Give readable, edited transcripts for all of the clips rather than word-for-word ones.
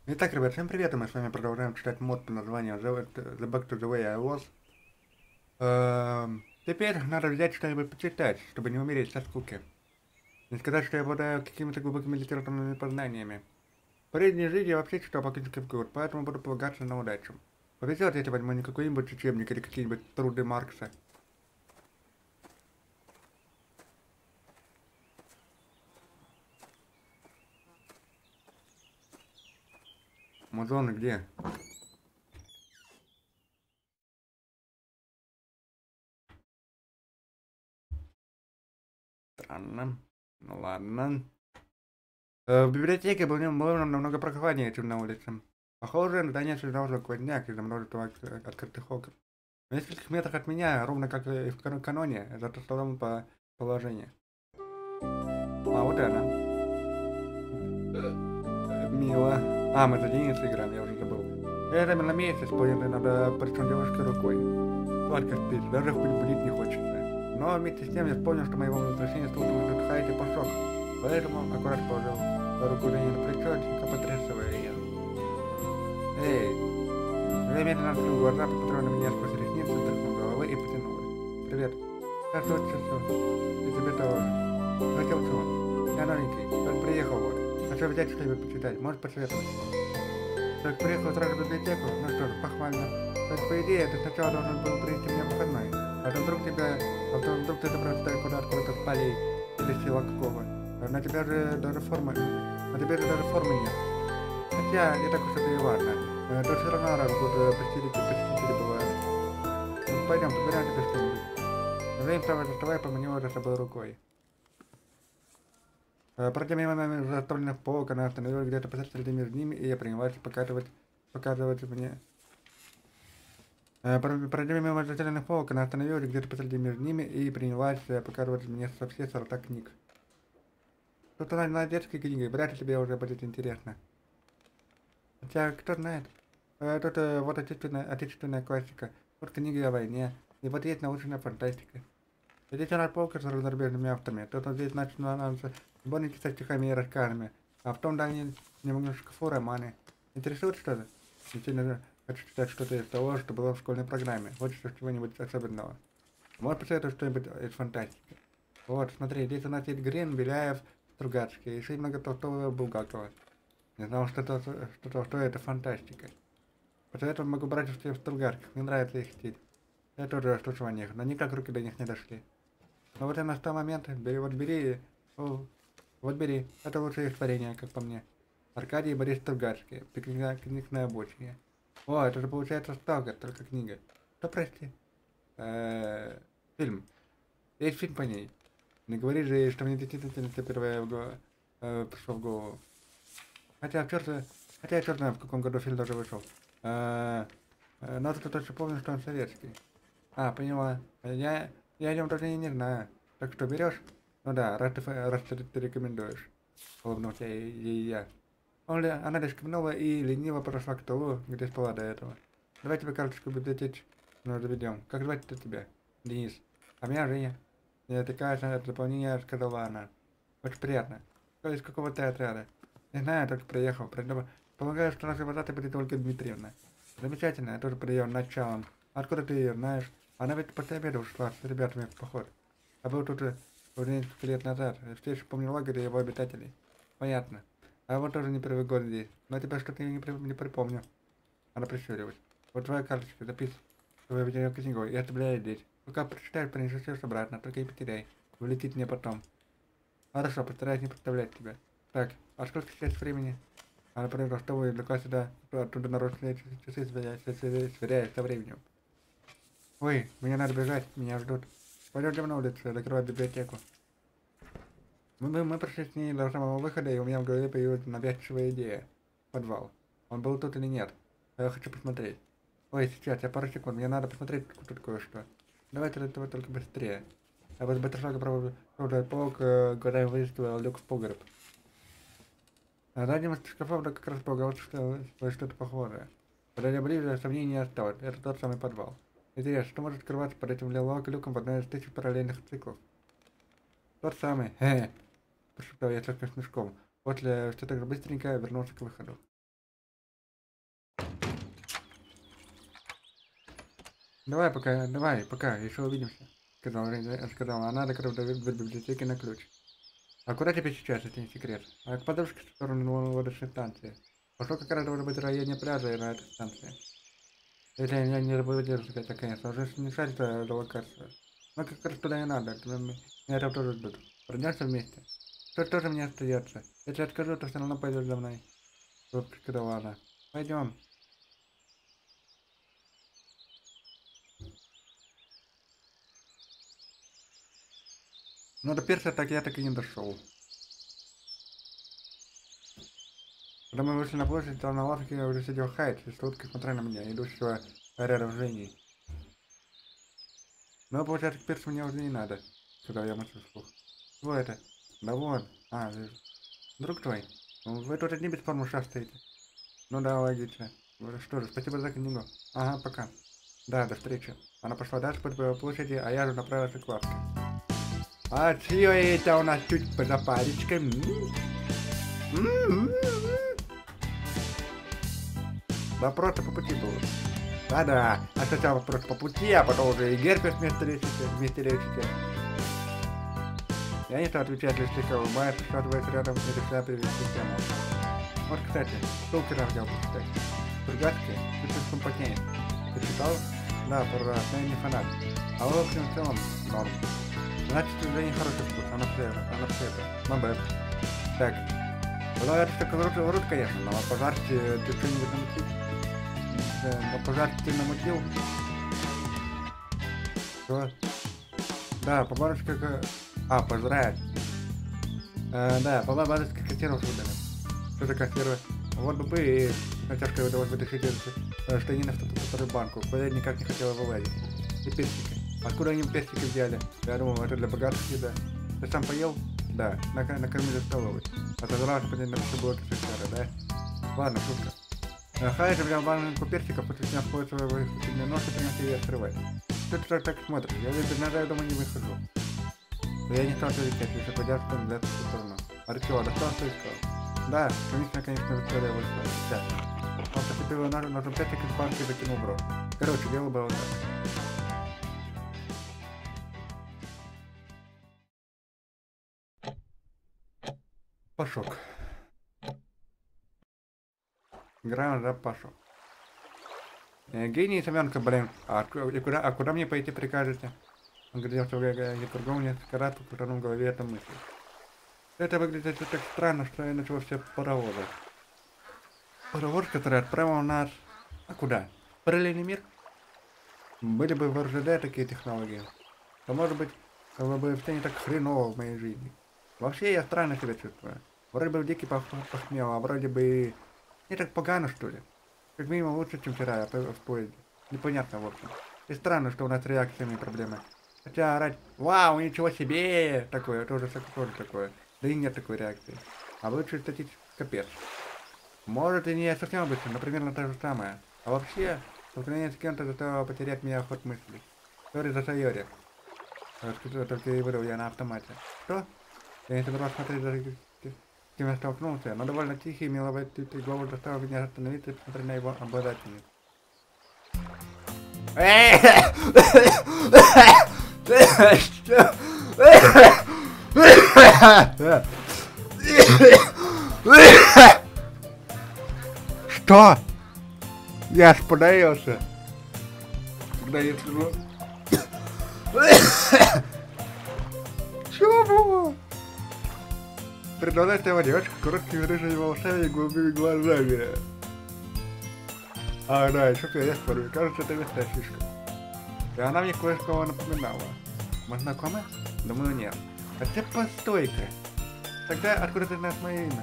Итак, ребят, всем привет, и мы с вами продолжаем читать мод под названием The Back to the Way I Was. Теперь надо взять что-нибудь почитать, чтобы не умереть со скуки. Не сказать, что я обладаю какими-то глубокими литературными познаниями. В прежней жизни я вообще читал практически в год, поэтому буду полагаться на удачу. Повезет, если возьму не какой-нибудь учебник или какие-нибудь труды Маркса. Амазоны где? Странно. Ну ладно. В библиотеке было намного прохладнее, чем на улице. Похоже, здание сжал сквозняк из-за множества открытых окон. В нескольких метрах от меня, ровно как и в каноне, за столом по положению. А, вот она. Мило. А, мы за Денисой играем, я уже забыл. Я замер на месяц, понял, надо причем девушке рукой. Сладко спит, даже в пыль будить не хочется. Но вместе с тем я вспомнил, что моего возвращения слушал Хайти пошок. Поэтому аккурат положил руку Жене на плечо, тихо потрясывая ее. Эй! Я медленно открыл глаза, посмотрел на меня сквозь ресницы, вздохнул головой и потянулась. Привет. Кажется, и тебе тоже. Хотел чего? Я новенький, только приехал вот. Хочу взять что-нибудь почитать, может посоветовать? Только приехал сразу в библиотеку, ну что ж, похвально. То есть, по идее, ты сначала должен был принести мне выходной. А то вдруг ты добрался куда откуда-то с полей или села какого. На тебя же даже формы, на тебе же даже формы нет. Хотя, не так уж это и важно. То все равно раз буду посетители бывают. Ну, пойдем, подбираем тебе что-нибудь. Время вставай, доставай, помани уже с собой рукой. Пройдя мимо нами заставленных полок, она остановилась где-то посреди между ними, и я принялась показывать мне. Пройдя мимо заставленных полок, она остановилась где-то посреди между ними и принялась показывать мне со все сорта книг. Тут на детской книге, вряд ли тебе уже будет интересно. Хотя, кто знает. Тут вот отечественная классика, вот книги о войне, и вот есть научная фантастика. Здесь она полка с зарубежными авторами, тут вот здесь начинается сборники со стихами и рассказами, а в том дальнем немножко шкафу романы. Интересует что-то? Действительно, хочу читать что-то из того, что было в школьной программе. Хочется чего-нибудь особенного. Может посоветовать что-нибудь из фантастики. Вот, смотри, здесь у нас есть Грин, Беляев, Стругацкий, еще немного Толстого и Булгакова. Не знал, что это фантастика. Посоветовал могу брать в Стругацких, мне нравится их стиль. Я тоже слышал о них, но никак руки до них не дошли. Но вот и настал момент, вот бери, это лучшее их творение, как по мне. Аркадий и Борис Стругацкий, пикник на обочине. О, это же получается Сталкер, только книга. Что, прости? Фильм. Есть фильм по ней. Не говори же, что мне действительно первое пришло в голову. Хотя, хотя я черт знаю, в каком году фильм даже вышел. Но ты точно помню, что он советский. А, поняла. Я о нем даже и не знаю. Так что берешь? Ну да, раз ты рекомендуешь. Улыбнулся ей я. Она лишь кивнула и лениво прошла к столу, где спала до этого. Давай тебе карточку библиотечь, ну, заведем. Как звать-то тебя? Денис. А меня Женя. Я такая же от дополнения, сказала она. Очень приятно. Из какого ты отряда? Не знаю, только приехал. Полагаю, что наша вожатая будет Ольга Дмитриевна. Замечательно, я тоже приехал началом. Откуда ты ее знаешь? Она ведь после обеда ушла с ребятами в поход. А был тут уже несколько лет назад. Все еще помню лагерь и его обитателей. Понятно. А вот тоже не первый год здесь. Но тебя что-то не припомню. Она прищурилась. Вот твоя карточка, записывай в видео книгу. Я оставляю здесь. Пока прочитаешь, принесешь обратно, только не потеряй. Вылетит мне потом. Хорошо, постараюсь не подставлять тебя. Так, а сколько сейчас времени? Она проверила, что вы извлекла сюда, оттуда наручные часы, сверяясь со временем. Ой, мне надо бежать, меня ждут. Пойдем на улицу, закрывать библиотеку. Мы прошли с ней до самого выхода, и у меня в голове появилась навязчивая идея. Подвал. Он был тут или нет? Я хочу посмотреть. Ой, сейчас, я пару секунд, мне надо посмотреть тут кое-что. Давайте этого только быстрее. Я вот батаршага провожает полк, когда выставил люк в погреб. На заднем шкафа как раз полагалось что-то похожее. Подойдя ближе, сомнений не осталось. Это тот самый подвал. Интересно, что может скрываться под этим люком в одной из тысяч параллельных циклов? Тот самый. Хе-хе. Прошептал я с легким смешком. После все так же быстренько вернулся к выходу. Давай, пока, еще увидимся. Сказала она, закрыв дверь библиотеки на ключ. А куда тебе сейчас, это не секрет? А к подружке в сторону лодочной станции. Пошел как раз должен быть в районе пляжа и на этой станции. Если я не буду держать, это, конечно, уже не шарит до локацию. Но как раз туда не надо, меня там тоже ждут. Пройдемся вместе. Что тоже мне остается? Если откажу, то все равно пойдешь за мной. Вот сказала она. Пойдем. Но до перса я так и не дошел. Когда мы вышли на площадь, то на лавке уже сидел Хайд и с улыбкой смотрел на меня, идущего рядом с Женей. Но получается, к персу мне уже не надо, сказал я мысль вслух. Что это? Да вон. Вижу. Друг твой, вы тут одни без формы шастаете. Ну да, логично. Что же, спасибо за книгу. Ага, пока. Да, до встречи. Она пошла дальше по площади, а я же направился к лавке. А чье это у нас чуть за паречкой? Вопрос по пути был. Да-да, а сначала вопрос по пути, а потом уже и Герпес вместе лечите. Я не стал отвечать, лишь слегка улыбаясь, присаживаясь рядом и решая привести тему. Вот, кстати, ссылки хотел почитать. Сургатки, ты слишком потнеет. Ты читал? Да, про раз, но я не фанат. А в общем, в целом, норм. Значит, уже не хороший вкус, она все это. Мабет. Так. Была это такой рот, конечно, но пожарьте, ты что-нибудь намутил? Но пожарьте ты намутил? Что? Да, по-моему, как... пожрать. Да, по-моему, как консервов выдали. Что за консервы? Вот бы и натяжкой удалось вытащить штанины в вторую банку. Куда я никак не хотела вылазить. И персики. Откуда они персики взяли? Я думал, это для богатых еда. Ты сам поел? Да, накормили в столовой. Отозвался по день на блоки шахтера, да? Ладно, шутка. Хайд взял банку персиков, после снял свой выход нож и принялся ее открывать. Что ты так смотришь? Я без ножа, я думаю, не выхожу. Но я не стал отвечать, если пойдешь в ту сторону. Артём, достал что искал? Да, конечно, Виктория вышла. Сейчас. Он поступил ножом персик из банки и закинул в рот. Короче, дело было так. Пашок. Играем за Пашу. Гений Семенка, блин. Куда мне пойти прикажете? Он говорил, что я кругом несколько раз покрутанул в голове эту мысль. Это выглядит так странно, что я начал все паровозы. Паровоз, который отправил нас... А куда? В параллельный мир? Были бы в РЖД такие технологии, то, может быть, было бы все не так хреново в моей жизни. Вообще я странно себя чувствую. Вроде бы дикий похмел, а вроде бы не так погано, что ли. Как минимум лучше, чем вчера в поезде. Непонятно, в общем. И странно, что у нас с реакциями проблемы. Хотя орать «Вау, ничего себе!» такое, тоже такое. Да и нет такой реакции. А лучше статить капец. Может и не совсем обычно, но примерно то же самое. А вообще, столкновение с кем-то заставило потерять меня ход мыслей. Сори за Сайори. Только и выдал я на автомате. Что? Я не собирался смотреть, за кем я столкнулся, но довольно тихий, миловатый голос заставил меня остановиться и посмотреть на его обладательницу. Что? Я аж подавился. Когда я скажу... Чего? Предлагаю девочку с короткими рыжими волосами и голубыми глазами. А, да, еще перец порву. Кажется, это местная фишка. И она мне кое-что напоминала. Мы знакомы? Думаю, нет. Хотя постой-ка. Тогда откуда ты знаешь мое имя?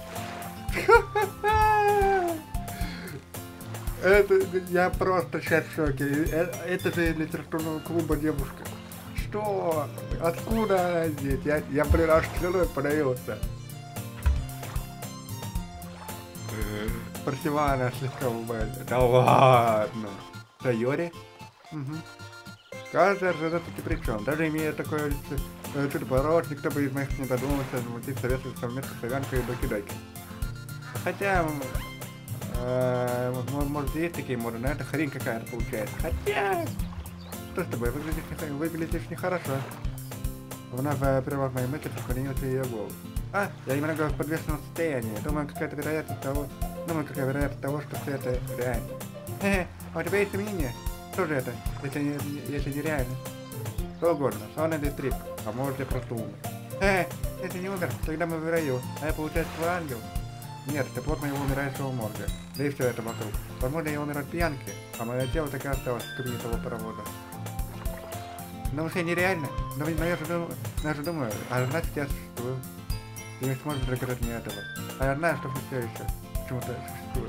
Это... Я просто сейчас в шоке. Это же литературного клуба девушка. Что? Откуда она здесь? Я блин, аж слюной подавился. Спросила она слегка улыбается. Да ладно. Сайори? Угу. Каждый РЖД тут и при чем. Даже имея такое чудо-поворот, никто бы из моих не додумался замутить советовать совместно с Ивянкой и Доки-Доки. Хотя... может есть такие моды, но это хрень какая-то получается. Хотя... Что с тобой? Выглядишь нехорошо. Вновь прервав мои мысли, преклонилась ее голову. Я немного в подвешенном состоянии. Думаю, какая вероятность того, что все это реально. А у тебя есть мнение? Что же это, если не реально? Что угодно, сон или стрип, а может я просто умер. Если не умер, тогда мы в раю, а я получается твой ангел. Нет, ты плод моего умирающего мозга. Да и все это вокруг. Возможно, я умер от пьянки, а мое тело так и осталось в кабине того паровоза. Но все нереально. Но я же думаю, а значит я существую. Ты не сможешь доказать мне этого. А я знаю, что все еще почему-то существую.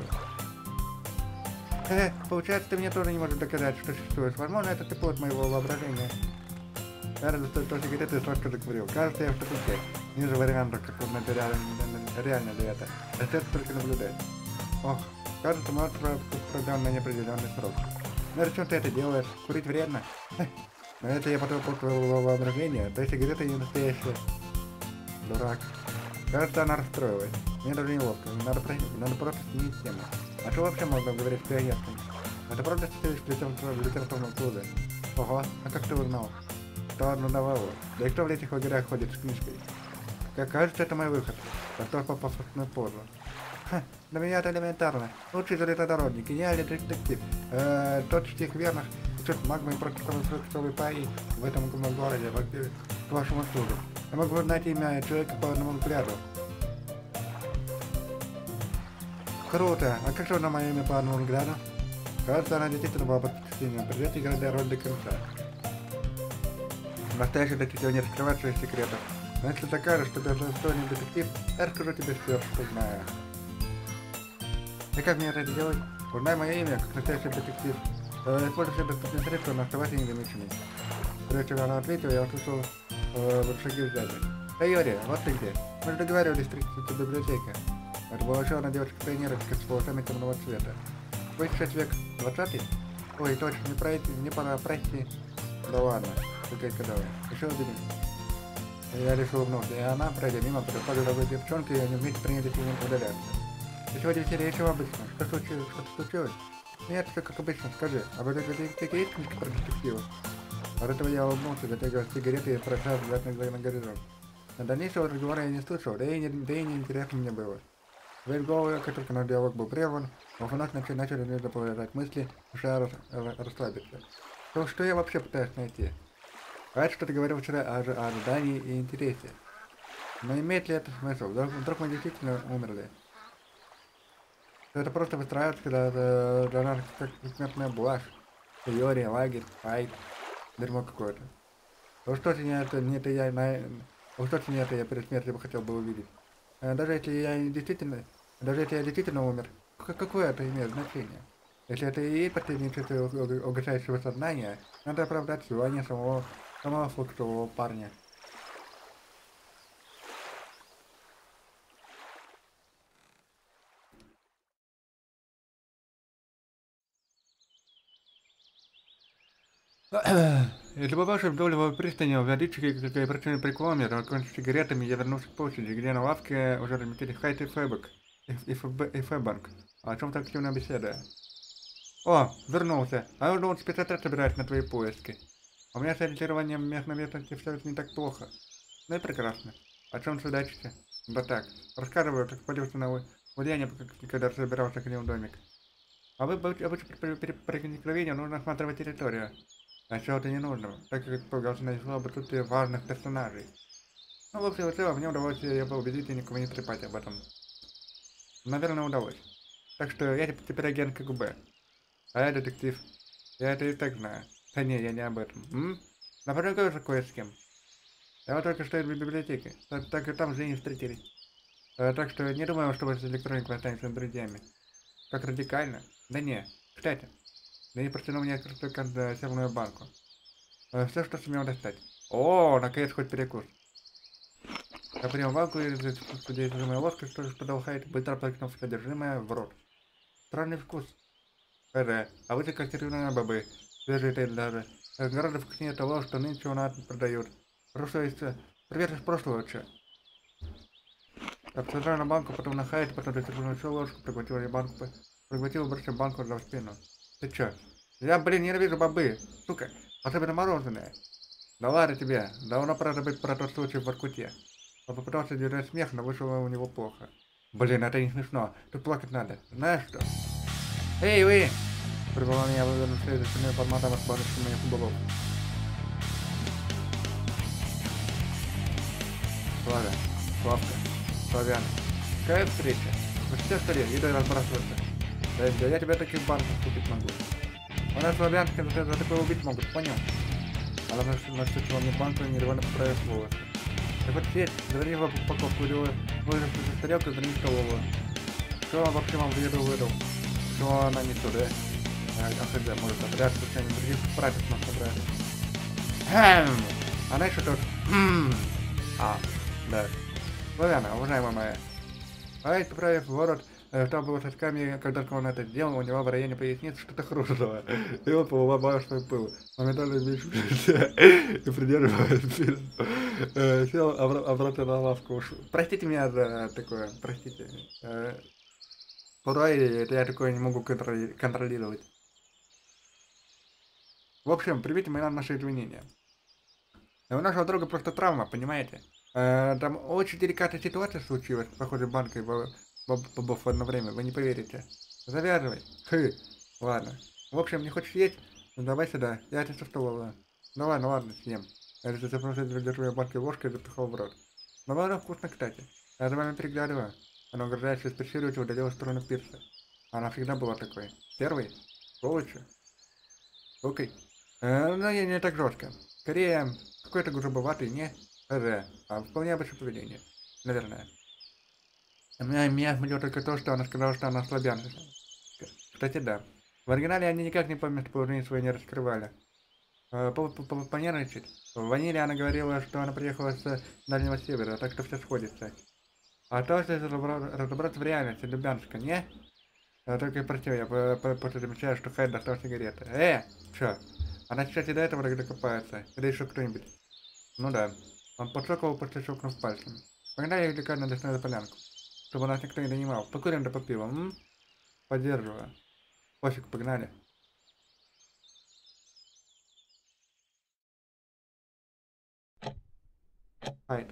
Получается, ты мне тоже не можешь доказать, что существуешь. Возможно, это ты плод моего воображения. Кажется, что сигареты сладко заговорил. Кажется, я в тупике. Ниже вариантов, как это реально ли это. Остается только наблюдать. Ох, кажется, может продан на неопределенный срок. Ну зачем ты это делаешь? Курить вредно? Но это я потом плод твоего воображения. То есть сигареты не настоящие. Дурак. Кажется, она расстроилась. Мне даже неловко. Надо просто сменить тему. А что вообще можно говорить с пионерками? Это правда состоишь в литературном клубе? Ого, а как ты узнал? Да ладно, давай. Да и кто в этих лагерях ходит с книжкой? Как кажется, это мой выход. Готов попав на позу. Для меня это элементарно. Лучший железнодорожник, идеальный детектив. Тот стих верных, чуть магмы и против пари в этом городе, к вашему услугу. Я могу узнать имя человека по одному взгляду. Круто! А как же на мое имя по одному взгляду? Кажется, она действительно была под впечатлением. Придется играть роль до конца. Настоящий детектив не раскрывает своих секретов. Но если докажешь, что ты достойный детектив, я расскажу тебе все, что знаю. И как мне это делать? Узнай мое имя, как настоящий детектив. Используй все доступные средства, но оставайся незамеченной. Прежде чем она ответила, я услышал шаги сзади. Юрий, вот ты где. Мы же договаривались встретиться в библиотеке. Это была еще одна девочка-пионерочка с волосами темного цвета. Вы сейчас век 20-й? Ой, точно, не пора пройти. Да ладно, только давай. Еще один. Я решил улыбнуться, и она, пройдя мимо, подошла к другой девчонке, и они вместе приняли к ним удаляться. И сегодня веселье еще обычно. Что случилось? Нет, все как обычно, скажи. А в этой библиотеке есть книжка про детективов? От этого я улыбнулся, затягивая сигареты и бросая взгляд на горизонт. На дальнейшего разговора я не слышал, да и не интересно мне было. Весь голову, как только наш диалог был прерван, но вновь начали заполнять мысли, мешая расслабиться. Что я вообще пытаюсь найти? Говорит, что ты говорил вчера о ожидании и интересе. Но имеет ли это смысл? Вдруг мы действительно умерли? Это просто выстраивается, когда для нас как смертная блажь. Теория, лагерь, хайп, дерьмо какое-то. Уж точно не это я перед смертью бы хотел бы увидеть. Даже если я действительно умер, какое это имеет значение? Если это и есть последние часы угасающего сознания, надо оправдать желание самого фруктового парня. Если попавший в долю пристани, владычики, какая причина преклонения, закончив сигаретами, я вернулся к площади, где на лавке уже разместились Хайт и Фэбок, и Фэбанк, о чем-то активно беседуя. О, вернулся. А я думал, спецотряд собирать на твои поиски. У меня с ориентированием на местности все не так плохо. Ну и прекрасно. О чем судачите? Да так, рассказываю, как полился на влияние, когда собирался к ним в домик. А вы обычно при проникновении нужно осматривать территорию. А чего-то не нужно, так как полагался на об отсутствии важных персонажей. Ну, в общем и целом, мне удалось его убедить и никому не трепать об этом. Наверное, удалось. Так что я теперь агент КГБ. А я детектив. Я это и так знаю. Да не, я не об этом. Но поговорю же кое с кем. Я вот только что из библиотеки. Так и там же не встретились. Так что не думаю, что вы с электроникой останетесь друзьями. Как радикально? Да не. Кстати. Да и протянул мне консервную банку. Все, что сумел достать. О, наконец хоть перекус. Я принял банку и содержимое ложкой, что подал Хайт, быстро прокинул содержимое в рот. Странный вкус. А вы консервированные бобы. Свежие даже. Гораздо вкуснее того, что нынче у нас продают. Привет из прошлого, че? Я посмотрел на банку, потом на Хайт, потом зацепил еще ложку, проглотил и бросил банку за спину. Ты чё? Я, ненавижу бобы, сука. Особенно мороженое. Да ладно тебе, давно пора забыть про тот случай в Воркуте. Он попытался держать смех, но вышло у него плохо. Блин, это не смешно. Тут плакать надо. Знаешь что? Эй, вы! Прибыла меня вывернувшая за спиной форматом от баночки моих уголов. Славя, Славка, Славян. Какая встреча? Вы все стали, еду разбрасываться. Да я тебя таких банков купить могу. У нас славянские за такое убить могут, понял? Она настучила мне банку и невольно поправив волосы. Так вот теперь, завали в упаковку или выложив за тарелку и верни столовую. Что он вообще вам в еду выдал? Что она не туда? АХД, может, отряд случайно других пратов нас собрали. Она еще тут... Да. Славяна, уважаемая моя. Поправив ворот, что было с очками, когда он это сделал, у него в районе поясницы что-то хрустнуло. И он поулыбал свой пыл. Моментально сбившийся и придерживая спину. Сел обратно на лавку. Простите меня за такое, простите. Порой это я такое не могу контролировать. В общем, примите мои наши извинения. У нашего друга просто травма, понимаете? Там очень деликатная ситуация случилась, похоже, банкой бобов в одно время, вы не поверите. Завязывай. Ладно. В общем, не хочешь есть? Ну давай сюда, я тебе столовую. Ну ладно, съем. Я же просто держу я банкой ложкой и запихал в рот. Но ладно, вкусно, кстати. Я за вами приглядываю. Она угрожающе специализирует и удалила в сторону пирса. Она всегда была такой. Первый? Сволочи. Окей. Но я не так жестко. Скорее, какой-то грубоватый, не а вполне обычное поведение. Наверное. Меня смутило только то, что она сказала, что она славянка. Кстати, да. В оригинале они никак не по местоположению свое не раскрывали. Понервничать. В ваниле она говорила, что она приехала с Дальнего Севера, так что все сходится. А то, если разобраться в реальности, Лубянска, не? Только прости, я после замечаю, что Хайд достал сигареты. Чё? Она, кстати, до этого докопается. Или еще кто-нибудь. Ну да. Он подсокал, после щелкнув пальцами. Погнали их на лесную полянку. Чтобы нас никто не донимал. Покурим да попивом, Поддерживаю. Пофиг, погнали. Хайд.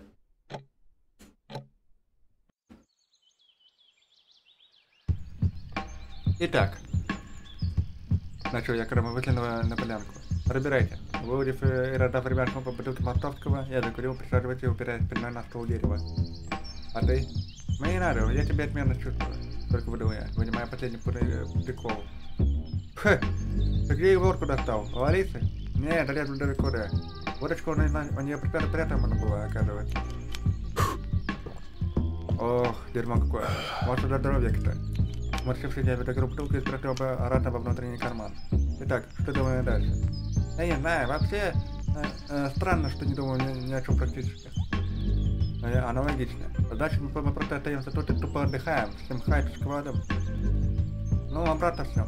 Итак. Начал я, когда мы вышли на полянку. Пробирайте. Выудив и раздав ребятам по бутылке мартовского, я закурил, присаживаясь и упираясь спиной на ствол дерева. А ты? Мне не надо, я тебя отменно чувствую. Только выдал я, вынимая последний прикол. Ты где и ворку достал? У Алисы? Нет, долезу далеко, да. Водочку у нее прятана была, оказывается. Ох, дерьмо какое. Вот за здоровье, кстати. Сморщившись, я выдогру бутылку и спрятал обратно во внутренний карман. Итак, что делаем дальше? Я не знаю, вообще странно, что не думаю ни о чем практически. Аналогично. Значит, мы просто остаемся тут и тупо отдыхаем, всем хайп с складом. Ну, обратно все.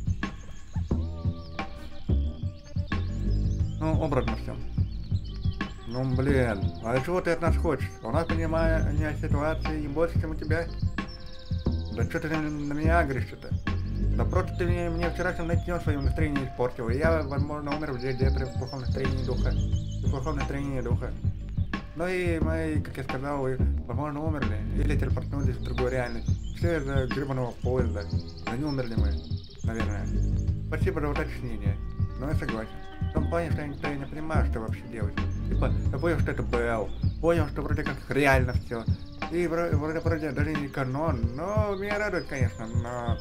Ну, обратно все. Ну, блин, а чего ты от нас хочешь? У нас, понимание ситуации не больше, чем у тебя. Да что ты на меня агришь-то? Да просто ты мне вчерашним ночью свое настроение испортил, и я, возможно, умер где-то в плохом настроении духа. В плохом настроении духа. Ну и мы, как я сказал, возможно, умерли, или телепортнулись в другую реальность. Все из-за гребаного поезда. Да не умерли мы, наверное. Спасибо за уточнение. Но я согласен. В том плане, что я не понимаю, что вообще делать. Типа, я понял, что это БЛ. Понял, что вроде как реально все. И вроде даже не канон, но меня радует, конечно, но...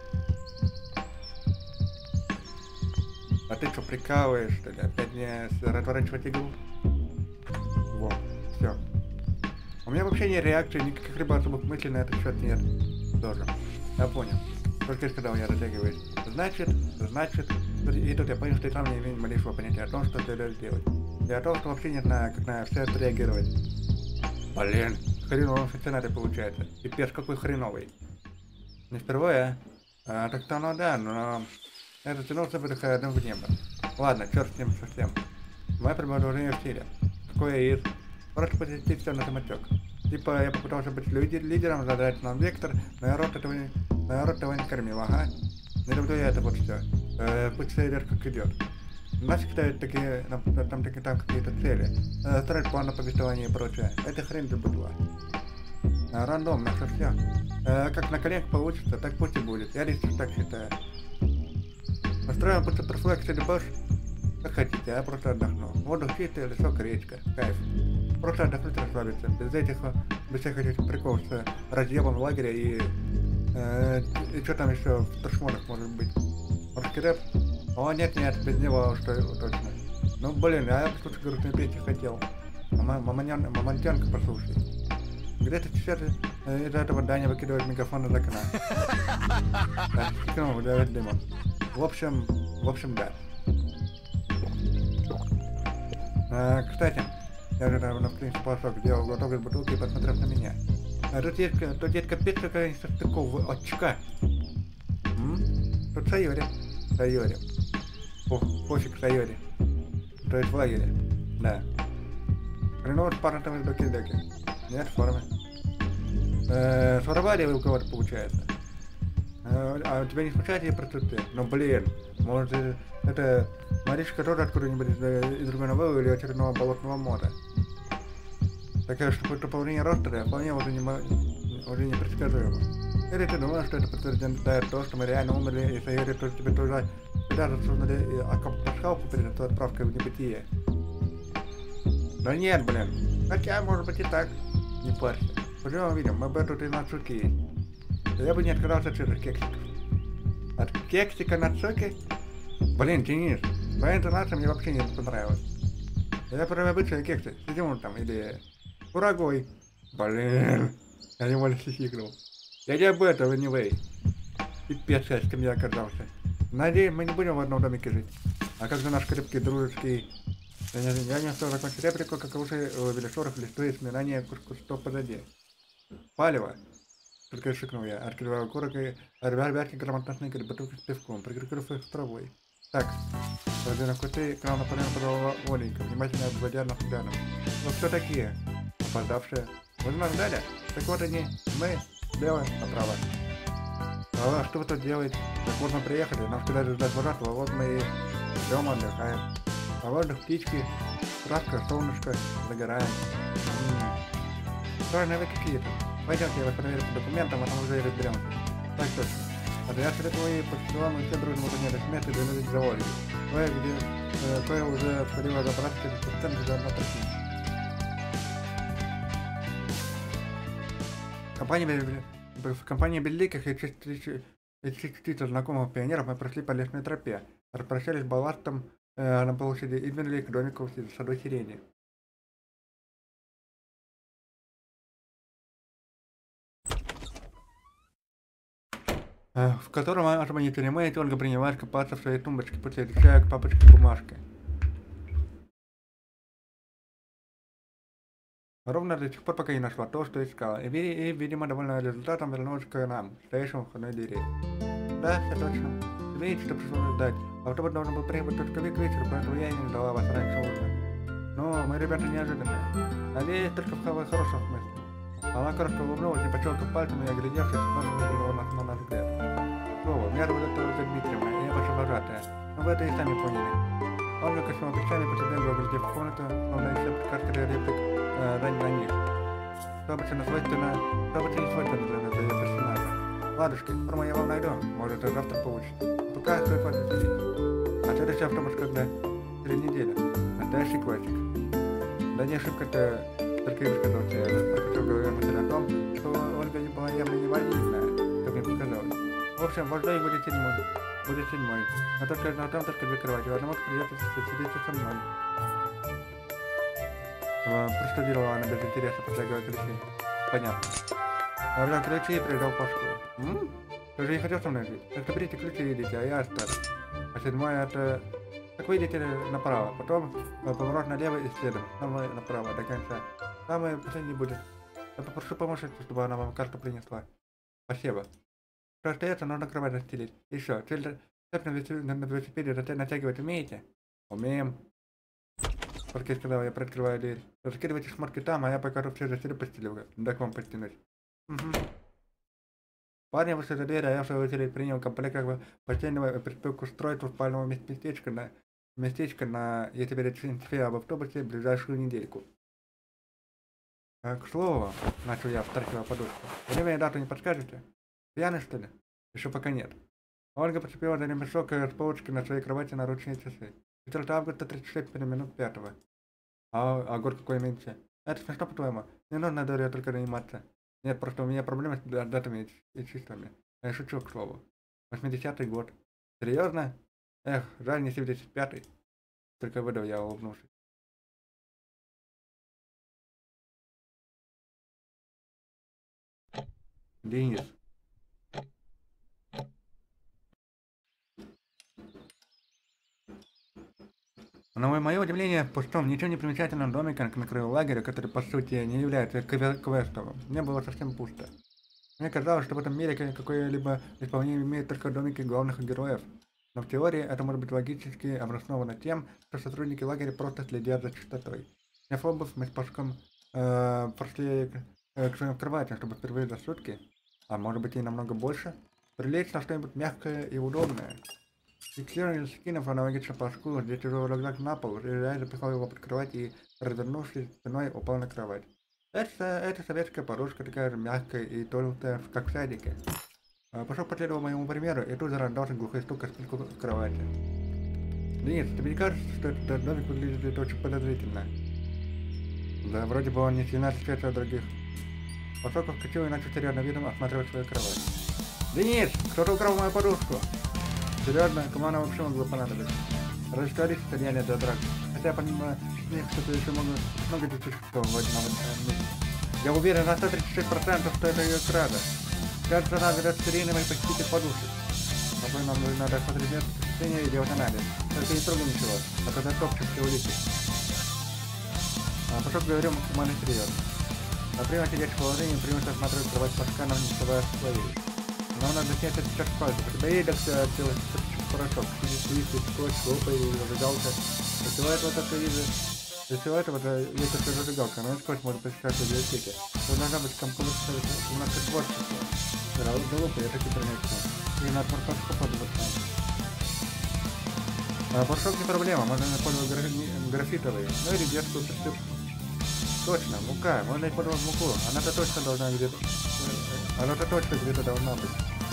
А ты что, прикалываешь, что ли? Опять мне разворачивать игру? Вот, все. У меня вообще нет реакции, никаких либо особых мыслей на этот счет нет. Тоже. Я понял. Только сказал, я затягиваюсь. Значит, и тут я понял, что я сам не имею малейшего понятия о том, что следует делать. И о том, что вообще не знаю, как на все это реагировать. Блин, хреновый сценарий получается. Пипец какой хреновый. Не впервые, так-то оно да, но... Я затянулся, выдыхая дым в небо. Ладно, черт с ним совсем. Мое предложение в силе. Какое из? Просто посетить все на самотек. Типа я попытался быть лидером, задать нам вектор, но я рот этого не кормил, ага. Не люблю я это вот все. Пусть сейвер как идет. Нас считают такие, там какие-то цели. Строить план на повествование и прочее. Это хрень забыла. Рандомно, все все. Как на коленях получится, так пусть и будет. Я лично так считаю. Настроим просто профилактику или баш, как хотите, я просто отдохну. Воздух чистый, лесок, речка. Кайф. Просто отдохнуть, расслабиться. Без всех этих приколов с разъемом лагеря и что там еще в торшмонах может быть. Русский рэп? О, нет, без него что точно. Ну, блин, я послушать грустные песни хотел. Мамонтенка послушай. Где-то сейчас из-за этого Даня выкидывает мегафон из окна. Ну, Давид Лимон. В общем, да. Кстати, я же там на птичий полосок сделал глоток из бутылки и посмотрев на меня. Тут есть капец какая такого очка. Тут Сайори. Пофиг Сайори. То есть в лагере. Да. Хреново с парнем из доки-доки. Нет, в форме. Своровали у кого-то получается. А у тебя не смущает я проституция? Ну блин, может это Маришка тоже откуда-нибудь из другой новеллы или очередного болотного мода. Такая, что пополнение ростера вполне уже не предсказуемо. Или ты думаешь, что это подтверждает то, что мы реально умерли, и Сайори тоже тебе тоже даже создали пасхалку перед отправкой в небытие? Да нет, блин. Хотя, может быть и так. Не парься. Пойдем увидим, мы бы тут и на шутки есть. Я бы не отказался от чужих кексиков. От кексика на цоке? Блин, Денис, твоя интонация мне вообще не понравилась. Я про обычные кексы, с изюмом там, или курагой. Блин, я невольно хихикнул. Я не об этом, anyway. Пипец, я с кем я оказался. Надеюсь, мы не будем в одном домике жить. А как же наш крепкий, дружеский... Я не успел закончить реплику, как уже увидели шорох, листвы и сминание кустов позади. Палево! Только шикнул я, открываю корок и ребятки грамотно сныкали бутылки с пивком, прикрыв их травой. Так, на куты к нам наполовину подала Оленька, внимательно обводя нас взглядом. Ну кто такие? Опоздавшие. Вы нас ждали? Так вот они, мы, слева направо. А что вы тут делаете? Так вот мы приехали, нам сказали ждать вожатого, вот мы и ждем, отдыхаем. А воздух, птички, краска, солнышко, загораем. Странные вы какие-то. Пойдемте, я вас проверю по документам, а там уже и разберемся. Так точно. Адресы твои по делам и все дружно подняли с места и двинулись за Ольгой. Кое уже обходила забраться через процент за одно причина. В компании Белликих и чистых знакомых пионеров мы прошли по лесной тропе, распрощались балластом на площади и двинулись к домику в саду сирени. В котором отмонитили мы, и Ольга принимает копаться в своей тумбочке, подключая к папочке бумажки. Ровно до тех пор, пока не нашла то, что искала, и видимо, довольно результатом вернулась к нам, стоящему в входной двери. Да, все точно. Видите, что пришлось ждать. Автобус должен был приехать только к вечеру, поэтому я и не ждала вас раньше ужина. Но мы, ребята, неожиданные. Надеюсь, только в хорошем смысле. Она коротко улыбнулась и почёлкала пальцем, и оглядевшись, снова выглянула на наш взгляд. Слово, меня зовут Ольга Дмитриевна, и я ваша вожатая. Но вы это и сами поняли. Ольга коснула плечами, постепенно оглядев в комнату, словно еще подкаскали реплик на них. Что обычно не свойственно для ее персонажа. Ладушки, форму я вам найду, может, и завтра получится. Пока стоит вас заселить. А следующий автобус когда? Через неделю. Настоящий классик. Да не ошибка-то, только и высказался я, прокрутил в голове мысль о том, что Ольга не была явно не вольная, как мне показалось. В общем, ваш дой будет седьмой. Но там только две кровати, в одном придется сидеться со мной. Проштудировала она без интереса, протягивая ключи. Понятно. Я взял ключи и прижал Пашку. Ты же не хотел со мной жить? Так берите ключи и идите, а я останусь. А седьмое это... Так вы идите направо, потом поворот налево и следом. Самое направо, до конца. Самое последнее будет. Я попрошу помощницу, чтобы она вам карту принесла. Спасибо. Что остается, нужно кровать застелить. Еще, цепь на велосипеде натягивать умеете? Умеем. Только сказал, я приоткрываю дверь. Раскидывайте шмотки там, а я покажу все застелю постелю. Да к вам постянуть. Угу. Парень вышел за дверь, а я в свою очередь принял комплект как бы постельного и приступил к устройству спального местечка местечко на... Я тебе речу об автобусе в ближайшую недельку. К слову, начал я, втаркивая подушку. Время и дату не подскажете? Пьяный, что ли? Еще пока нет. Ольга прицепила за ремешок с полочки на своей кровати наручные часы. 4 августа 36 минут 5. А год какой меньше? Это смешно, по-твоему? Не нужно Дарья только заниматься. Нет, просто у меня проблемы с датами и числами. Я шучу, к слову. 80-й год. Серьезно? Эх, жаль, не 75-й. Только выдал я, улыбнувшись. Денис. Но мое удивление в пустом, ничего не примечательном домике на краю лагеря, который по сути не является квестовым, не было совсем пусто. Мне казалось, что в этом мире какое-либо исполнение имеет только домики главных героев. Но в теории это может быть логически обосновано тем, что сотрудники лагеря просто следят за чистотой. Сняв обувь, мы с Пашком прошли к своим кроватям, чтобы впервые за сутки, а может быть и намного больше, прилечь на что-нибудь мягкое и удобное. Фиксируя скинув аналогично Пашку, где тяжелый рюкзак на пол, я запихал его под кровать и, развернувшись спиной, упал на кровать. Это советская подушка, такая же мягкая и толстая, как в садике. Пошел последовал моему примеру, и тут же раздался глухой стук о спинку кровати. Денис, тебе не кажется, что этот домик выглядит очень подозрительно? Да, вроде бы он не сильно отличается от других. Пашок вскочил и начал серьезным видом осматривать свою кровать. Денис, кто-то украл мою подушку! Серьезно, кому она вообще могла понадобиться? Разговорить состояние для драк. Хотя помимо них что-то еще много детективов в одном месте. Я уверен на 136%, что это ее крада. Кажется, она ведет серийным и похититель подушек. Потом нам надо смотреть место преступления и делать анализ. Только не трогай ничего, а то затопчешь все улики. Пошел говорю максимально серьезно. Например, сидеть в положении, примерно осматривать кровать Пашка, но не вставая с своей. Но надо снять этот час пальцев. У тебя есть делать порошок. Физический скотч, лопа и зажигалка. Для всего этого только вижу. Для всего этого есть только зажигалка, но скотч может посещать в библиотеке. То должна быть компьютер у нас как творчество. Да, лопа, это кибернетика. И на порошок подумать. Порошок не проблема, можно использовать графитовый, ну или детскую присыпку. Точно, мука, можно использовать муку, она-то точно должна где-то... Она-то точно где-то должна быть.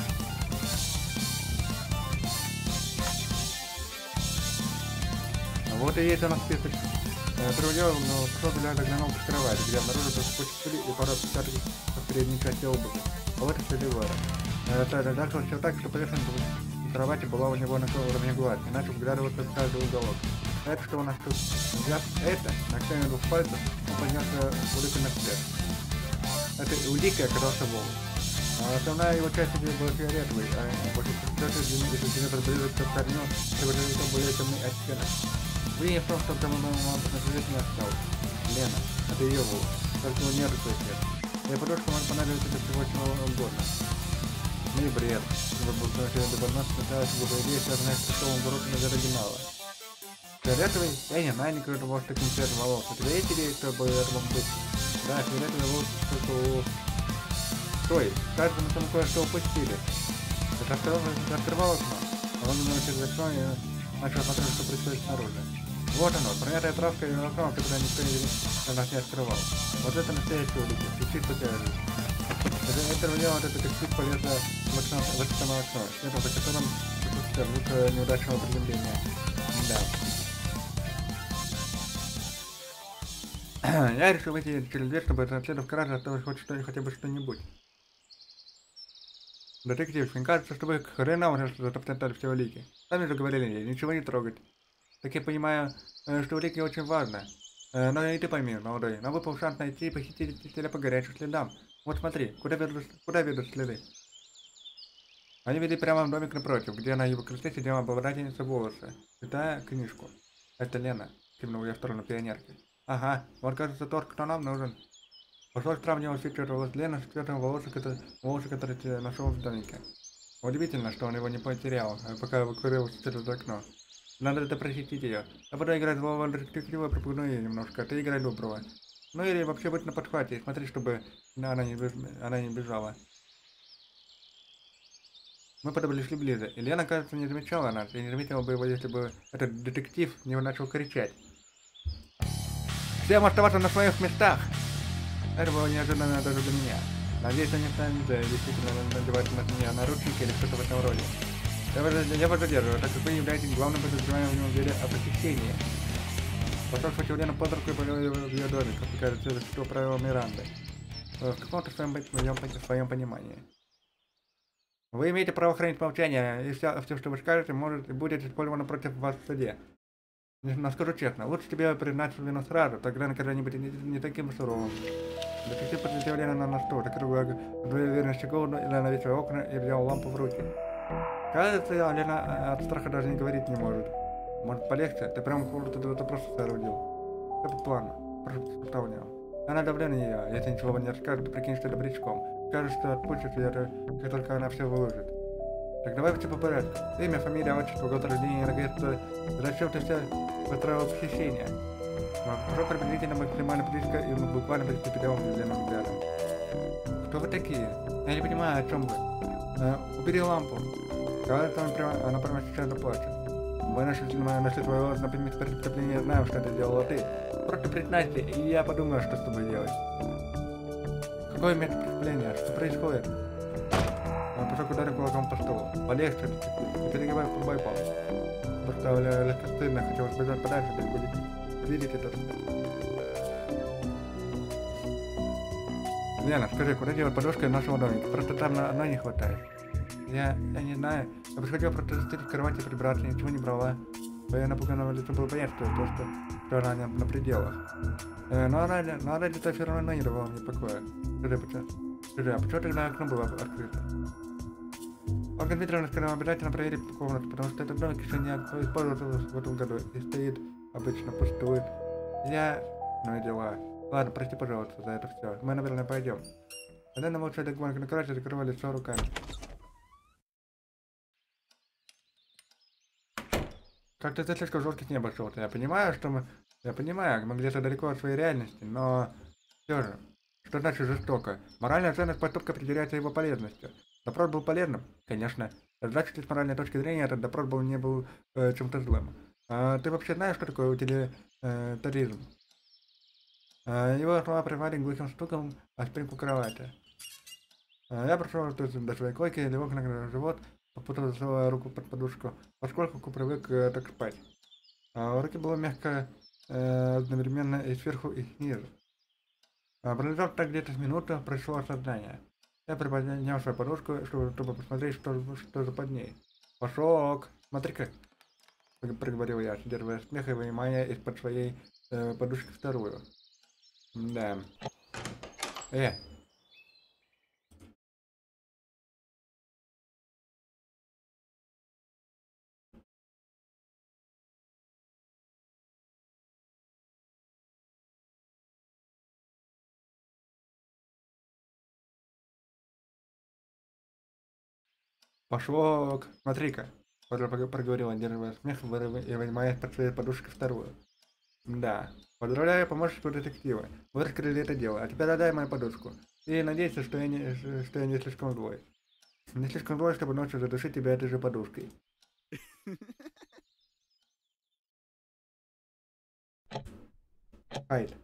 Вот и есть у нас список. Приводил, но кто-то заглянул в кровать, где обнаружил кучу пыли и пару отпечатков в передней части обуви. А вот и следы вора. Дальше все так, что поверхность кровати была у него на уровне глаз, и начал вглядываться в каждый уголок. Это что у нас тут? Взяв это, на крайне двух пальцев, он поднялся уликой на свет. Это уликой оказался волк. Основная его часть была фиолетовой, а после сентиметра ближе к корню приобрел более темный оттенок. Вы в том, что кому мама посмотреть не осталось. Лена, это ее волк, только у нее такой цвет. Я подушка может понадобиться для всего чего угодно. Ну и бред. Чтобы был до подноса, пыталась его идея, связанная с крестовым воротами из оригинала. Фиолетовый? Я не знаю никакого волос с таким цветом волос. У тебя есть идея, чтобы это мог быть? Да, фиолетовый волос только у... Стой, кажется, мы там кое-что упустили. Это открывал окно. А он немного через окно и начал смотреть, что происходит снаружи. Вот оно, промятая травка и окно, которое никто не открывал. Вот это настоящее улики, и чисто тяжесть. Это дело, вот это таксист полез в окно, светом за которым звук неудачного приземления. Да. Я решил выйти через дверь, чтобы расследовать кражу, осталось хотя бы что-нибудь. Детектив, мне кажется, что вы хреново затоптали все улики. Сами же говорили, ничего не трогать. Так я понимаю, что улики очень важно. Но и ты пойми, молодой, нам выпал шанс найти похитителя по горячим следам. Вот смотри, куда ведут следы? Они вели прямо в домик напротив, где на его крыльце сидела обладательница волоса, читая книжку. Это Лена, кивнул я в сторону пионерки. Ага, вот кажется тот, кто нам нужен. Пошел сравнивать фиксировалась Лена с цветом волосы, которые ты нашел в домике. Удивительно, что он его не потерял, пока выкуривался через окно. Надо допросить ее. Я буду играть злого детектива, пропугну ее немножко, а ты играй доброго. Ну или вообще быть на подхвате, смотри, чтобы она не бежала. Мы подошли ближе, и Лена, кажется, не замечала нас, и не заметила бы его, если бы этот детектив не начал кричать. Всем оставаться на своих местах! Это было неожиданно даже для меня. Надеюсь, они станут действительно надевать на меня наручники или что-то в этом роде. Я вас задерживаю, так как вы являетесь главным подозреваемым в деле о похищении. Потом схватил Лену под руку и повел ее в ее домик, как кажется, что правило Миранды. В каком-то своем понимании. Вы имеете право хранить молчание, и все, что вы скажете, может и будет использовано против вас в суде. Но скажу честно, лучше тебе признать свою вину сразу, тогда наказание будет не таким суровым. Детектив подсветил Лену на стол, закрыл уверенности голову, Лена навесила окна и взял лампу в руки. Кажется, Лена от страха даже не говорить не может. Может полегче? Ты прям это просто соорудил. Что по плану? Прошептал Лена. Она давлю на нее, если ничего не расскажет, то прикинь, что добрячком. Скажешь, что отпустишь ее, как только она все выложит. Так давай все по порядку. Имя, фамилия, отчество, год рождения, агентство. Зачем ты все построил похищение? Прошу приблизительно максимально близко, и мы буквально приступили взглядом взглядом. Кто вы такие? Я не понимаю, о чем вы. Убери лампу. Кажется, она прямо сейчас заплачет. Мы нашли твою ложь на предмет преступления, знаем, что это сделала ты. Просто признайся, и я подумаю, что с тобой делать. Какое место преступления? Что происходит? Пошел ударил кулаком по столу. Полегче, не перегибай в байпал. Просто легко стыдно, хотел сбежать подальше, так будет видеть это. Лена, скажи, куда делать подушка нашего домика? Просто там на одной не хватает. Я не знаю. Я приходила просто застыть в кровати, прибраться, ничего не брала. Твое напуганное лицо было понятно, что она на пределах. Но ради этого все равно не давала мне покоя. Скажи, а почему тогда окно было открыто? Ольга Дмитриевна сказала обязательно проверить комнату, потому что этот домик еще не использовался в этом году и стоит обычно пустует. Ну и дела. Ладно, прости, пожалуйста, за это все. Мы, наверное, пойдем. Лена молча легонько на кровати, закрывая лицо руками. Как-то ты слишком жестких не обошел. Я понимаю, мы где-то далеко от своей реальности, но все же, что значит жестоко? Моральная ценность поступка определяется его полезностью. Допрос был полезным? Конечно. Значит, с моральной точки зрения этот допрос не был чем-то злым. Ты вообще знаешь, что такое утилитаризм? Его слова прервали глухим стуком о спинку кровати. Я прошел до своей койки, лег на живот, попутал свою руку под подушку, поскольку привык так спать. Руки было мягко одновременно и сверху, и снизу. Пролежал так где-то с минуту, пришло осознание. Я приподнял свою подушку, чтобы посмотреть, что за под ней. Пашок, смотри-ка, проговорил я, сдерживая смех и вынимая из-под своей подушки вторую. Да. Пашок, смотри-ка, проговорила, сдерживая смех и вынимая из-под своей подушки вторую. Да. Поздравляю помощнику детектива. Вы раскрыли это дело. А теперь отдай мою подушку. И надейся, что я не слишком злой. Не слишком злой, чтобы ночью задушить тебя этой же подушкой. Хайд.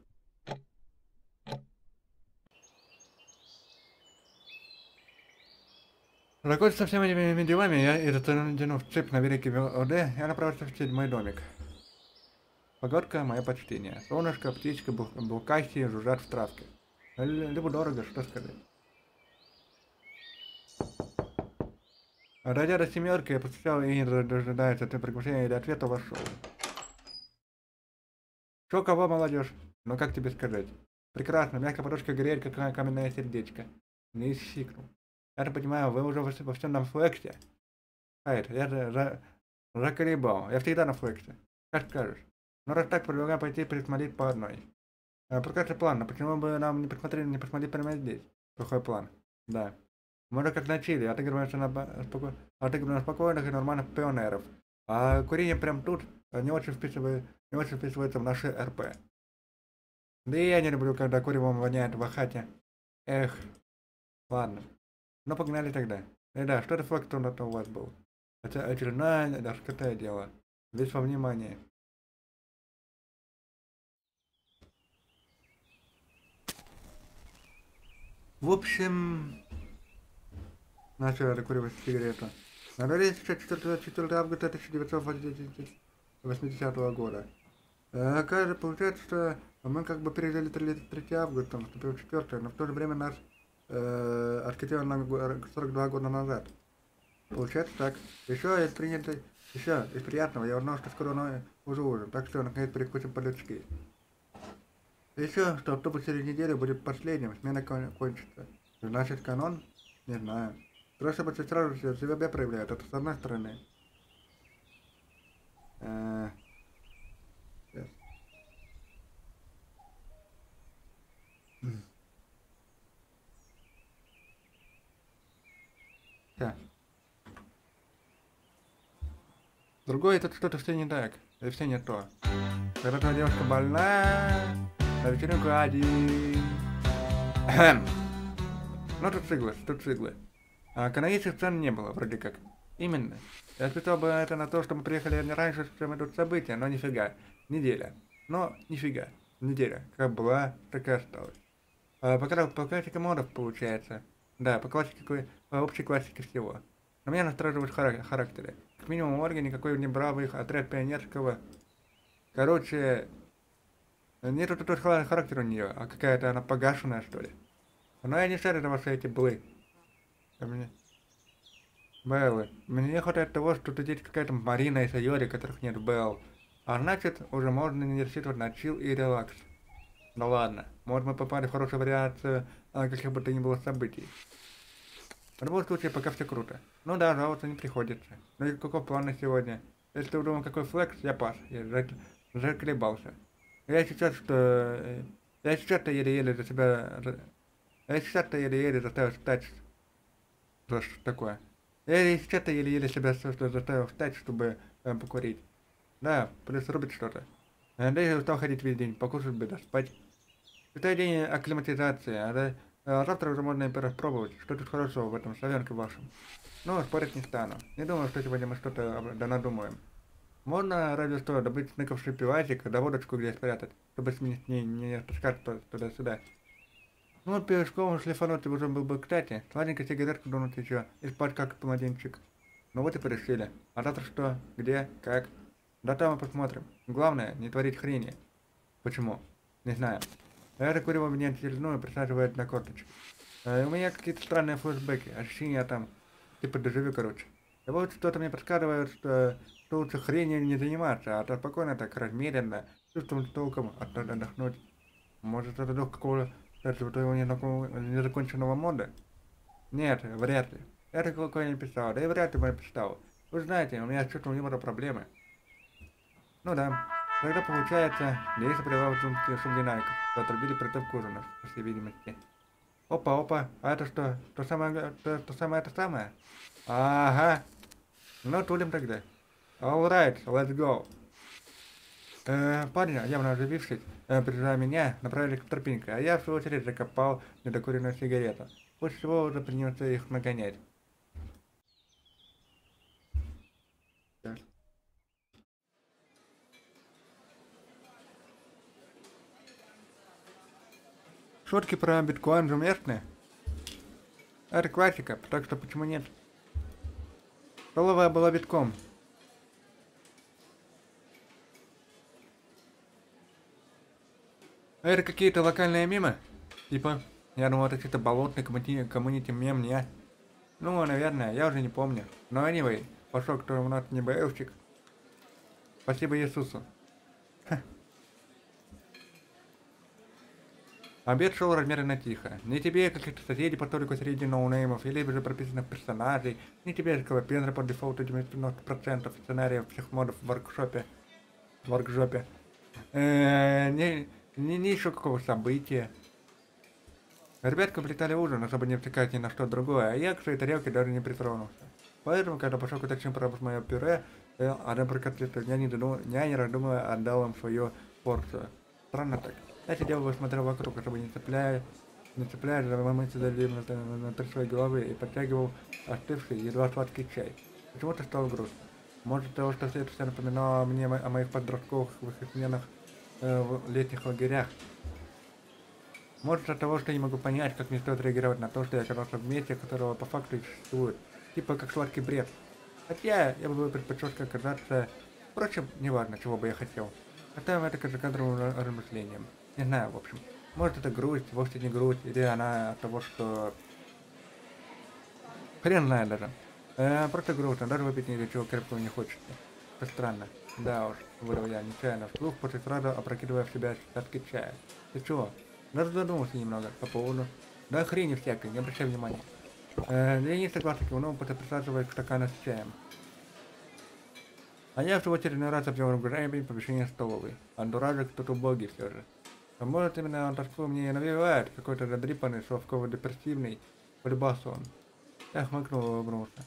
Закончив со всеми этими делами, я затянув цепь на великий ОД, я направился в мой домик. Погодка, мое почтение. Солнышко, птичка, булкахи жужжат в травке. Любо дорого, что сказать. Дойдя до семерки, я постучал и, не дожидаясь от приглашения или ответа, вошел. Что кого, молодежь? Ну как тебе сказать? Прекрасно, мягкая подушка греет, как каменное сердечко. Не исчикнул. Я-то понимаю, вы уже во всем на флексе. Хайд, я же заколебал. Я всегда на флексе. Как скажешь. Ну раз так, предлагаю пойти присмотреть по одной. Прекрасный план, но почему бы нам не посмотреть прямо здесь? Плохой план. Да. Мы как начали, отыгрываем на спокойных и нормальных пионеров. А курение прям тут не очень вписывается в наши РП. Да и я не люблю, когда куревом воняет в хате. Эх. Ладно. Ну погнали тогда. И да, что-то факт он это у вас был. Это очередное доскотое дело. Весь во внимание. В общем, начал докуривать сигарету. На дворе сейчас 4 августа 1980 года. Кажется, получается, что мы как бы пережили 3 августа, наступил 4, но в то же время нас откатило на 42 года назад. Получается так. Еще из принятого, еще из приятного, я узнал, что скоро уже ужин, так что наконец перекусим по-людски. Еще, что автобус через неделю будет последним, смена кончится. Значит, канон? Не знаю. Просто бы сразу себя проявляют, это с одной стороны. Сейчас. Сейчас. Другое, это что-то все не так, и все не то. Когда твоя девушка больна, на вечеринку один. Ну, тут циглы. А каноничных сцен не было, вроде как. Именно. Я списал бы это на то, что мы приехали не раньше, чем идут события, но нифига. Неделя. Но нифига. Неделя. Как была, так и осталась. По классике модов получается. Да, по общей классике всего. Но меня настораживают характеры. Как минимум Ольга никакой не бравый отряд пионерского. Короче, нету тут характера у нее, а какая-то она погашенная, что ли. Но я не шарю за все эти былы. Беллы. Мне не хватает того, что тут есть какая-то Марина и Сайори, которых нет в Белл. А значит, уже можно не рассчитывать на чил и релакс. Ну ладно, может мы попали в хорошую вариацию каких бы то ни было событий. В любом случае, пока все круто. Ну да, жаловаться не приходится. Ну и какой план на сегодня? Если ты думал, какой флекс, я пас. Я заколебался. Я сейчас-то еле-еле за себя... Я сейчас-то еле-еле заставил встать. Что такое? Я сейчас-то еле-еле себя заставил встать, чтобы покурить. Да, плюс рубит что-то. Да я устал ходить весь день, покушать бы, да спать. Это день акклиматизации, завтра уже можно пробовать. Что тут хорошего в этом славянке вашем? Ну, спорить не стану. Не думаю, что сегодня мы что-то надумаем. Можно разве что добыть сныкавший пивасик, да водочку где спрятать, чтобы сменить не таскать туда-сюда. Ну, пешком шлифануть уже был бы кстати. Сладенько сигаретку дунуть еще и спать как младенчик. Ну вот и порешили. А завтра что? Где? Как? Да там мы посмотрим. Главное, не творить хрени. Почему? Не знаю. Я курю меня очередную присаживает на корточки. У меня какие-то странные флешбеки, ощущения там, типа дежавю, короче. И вот что-то мне подсказывает, что лучше хренью не заниматься, а то спокойно так, размеренно, чувством толком отдохнуть. Может, это дух какого-то твоего незаконченного мода? Нет, вряд ли. Это какой не писал, да и вряд ли бы написал. Вы знаете, у меня с чувством юмора проблемы. Ну да. Тогда получается, Леся привела в сумке шумдинайков, что отрубили притыв к ужину, по всей видимости. Опа, а это что? То самое, это самое? Ага. Ну, тулим тогда. Alright, let's go. Парень, явно оживившись, прижав меня, направили к тропинке, а я в свою очередь закопал недокуренную сигарету, после чего уже принялся их нагонять. Шутки про биткоин же уместны. Это классика, так что почему нет? Столовая была битком. А это какие-то локальные мемы? Типа, я думал, это какой-то болотный коммунити мем, не? Ну, наверное, я уже не помню. Но anyway, пошел кто у нас не БЛчик. Спасибо Иисусу. Обед шел размеренно тихо. Ни тебе каких-то соседей по столику среди ноунеймов, или же прописанных персонажей, ни тебе скалопендра по дефолту 90% сценариев всех модов в воркшопе. Ни еще какого события. Ребятка плетали ужин, особо не втыкать ни на что другое, а я к своей тарелке даже не притронулся. Поэтому, когда пошел к уточним про мое пюре, а про котлету, я не раздумывая отдал им свою порцию. Странно так. Я сидел и смотрел вокруг, чтобы не цепляя не цепляясь за момент на три своей головы и подтягивал остывший, едва сладкий чай. Почему-то стало грустно. Может, того, что все это все напоминало мне о моих подростковых сменах в летних лагерях. Может, от того, что я не могу понять, как мне стоит реагировать на то, что я оказался в месте, которого по факту и существует. Типа как сладкий бред. Хотя я бы предпочел оказаться... Впрочем, неважно, чего бы я хотел. Оставим это к закадровым размышлениям. Не знаю, в общем. Может, это грусть, вовсе не грусть, или она от того, что... Хрен знает даже. Просто грустно, даже выпить ничего крепкого не хочется. Это странно. Да уж, выдал я нечаянно вслух, после сразу опрокидывая в себя остатки чая. Ты чего? Даже задумался немного по поводу. Да хрени всякой, не обращай внимания. Я не согласен кивнул, после присаживаясь к стакану с чаем. А я в очередной раз обвел грабень помещение столовой. Антуражик тут убогий все же. А может именно он тоску мне и навевает какой-то задрипанный, шовково-депрессивный полюбасон. Я хмыкнул и улыбнулся.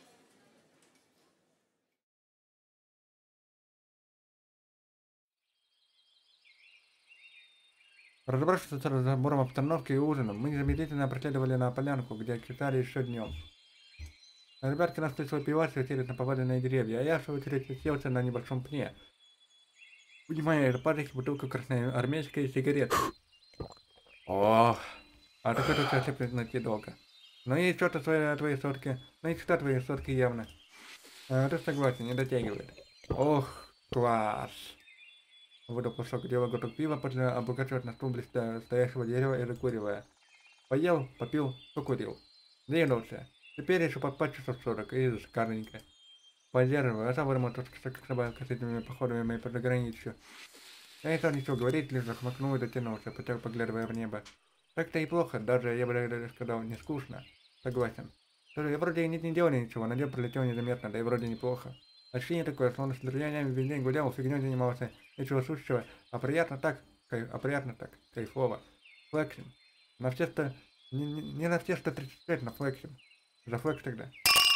Разобравшись с разбором обстановки и ужином, мы незамедлительно проследовали на полянку, где читали еще днем. Ребятки на свой пивас уселись на поваленные деревья, а я, в свою очередь, уселся на небольшом пне. Внимание, это пазухи, бутылка красноармейской и сигареты. Ох, а такой тут ослепнуть найти долго. Ну и что-то твои сотки, ну и что твои сотки явно. Ты согласен, не дотягивает. Ох, класс. Выдал кусок, делал глоток пива, после облокачивать на стул стоящего дерева и закуривая. Поел, попил, покурил. Двинулся. Теперь еще под 5 часов 40, и шикарненько. Поддерживаю, а сам выработал как собака с этими походами моей под границу. Я не стал ничего говорить, лишь захмыкнул и дотянулся, потек поглядывая в небо. Так-то и плохо, даже, я бы даже сказал, не скучно. Согласен. Тоже я вроде и не делал ничего, но дел пролетел незаметно, да и вроде неплохо. Ощущение такое, словно с друзьями весь день гулял, фигней занимался, ничего сущего, а приятно так, кайфово. Флексим. На все 100, не на все 135, на флексим. За флекс тогда.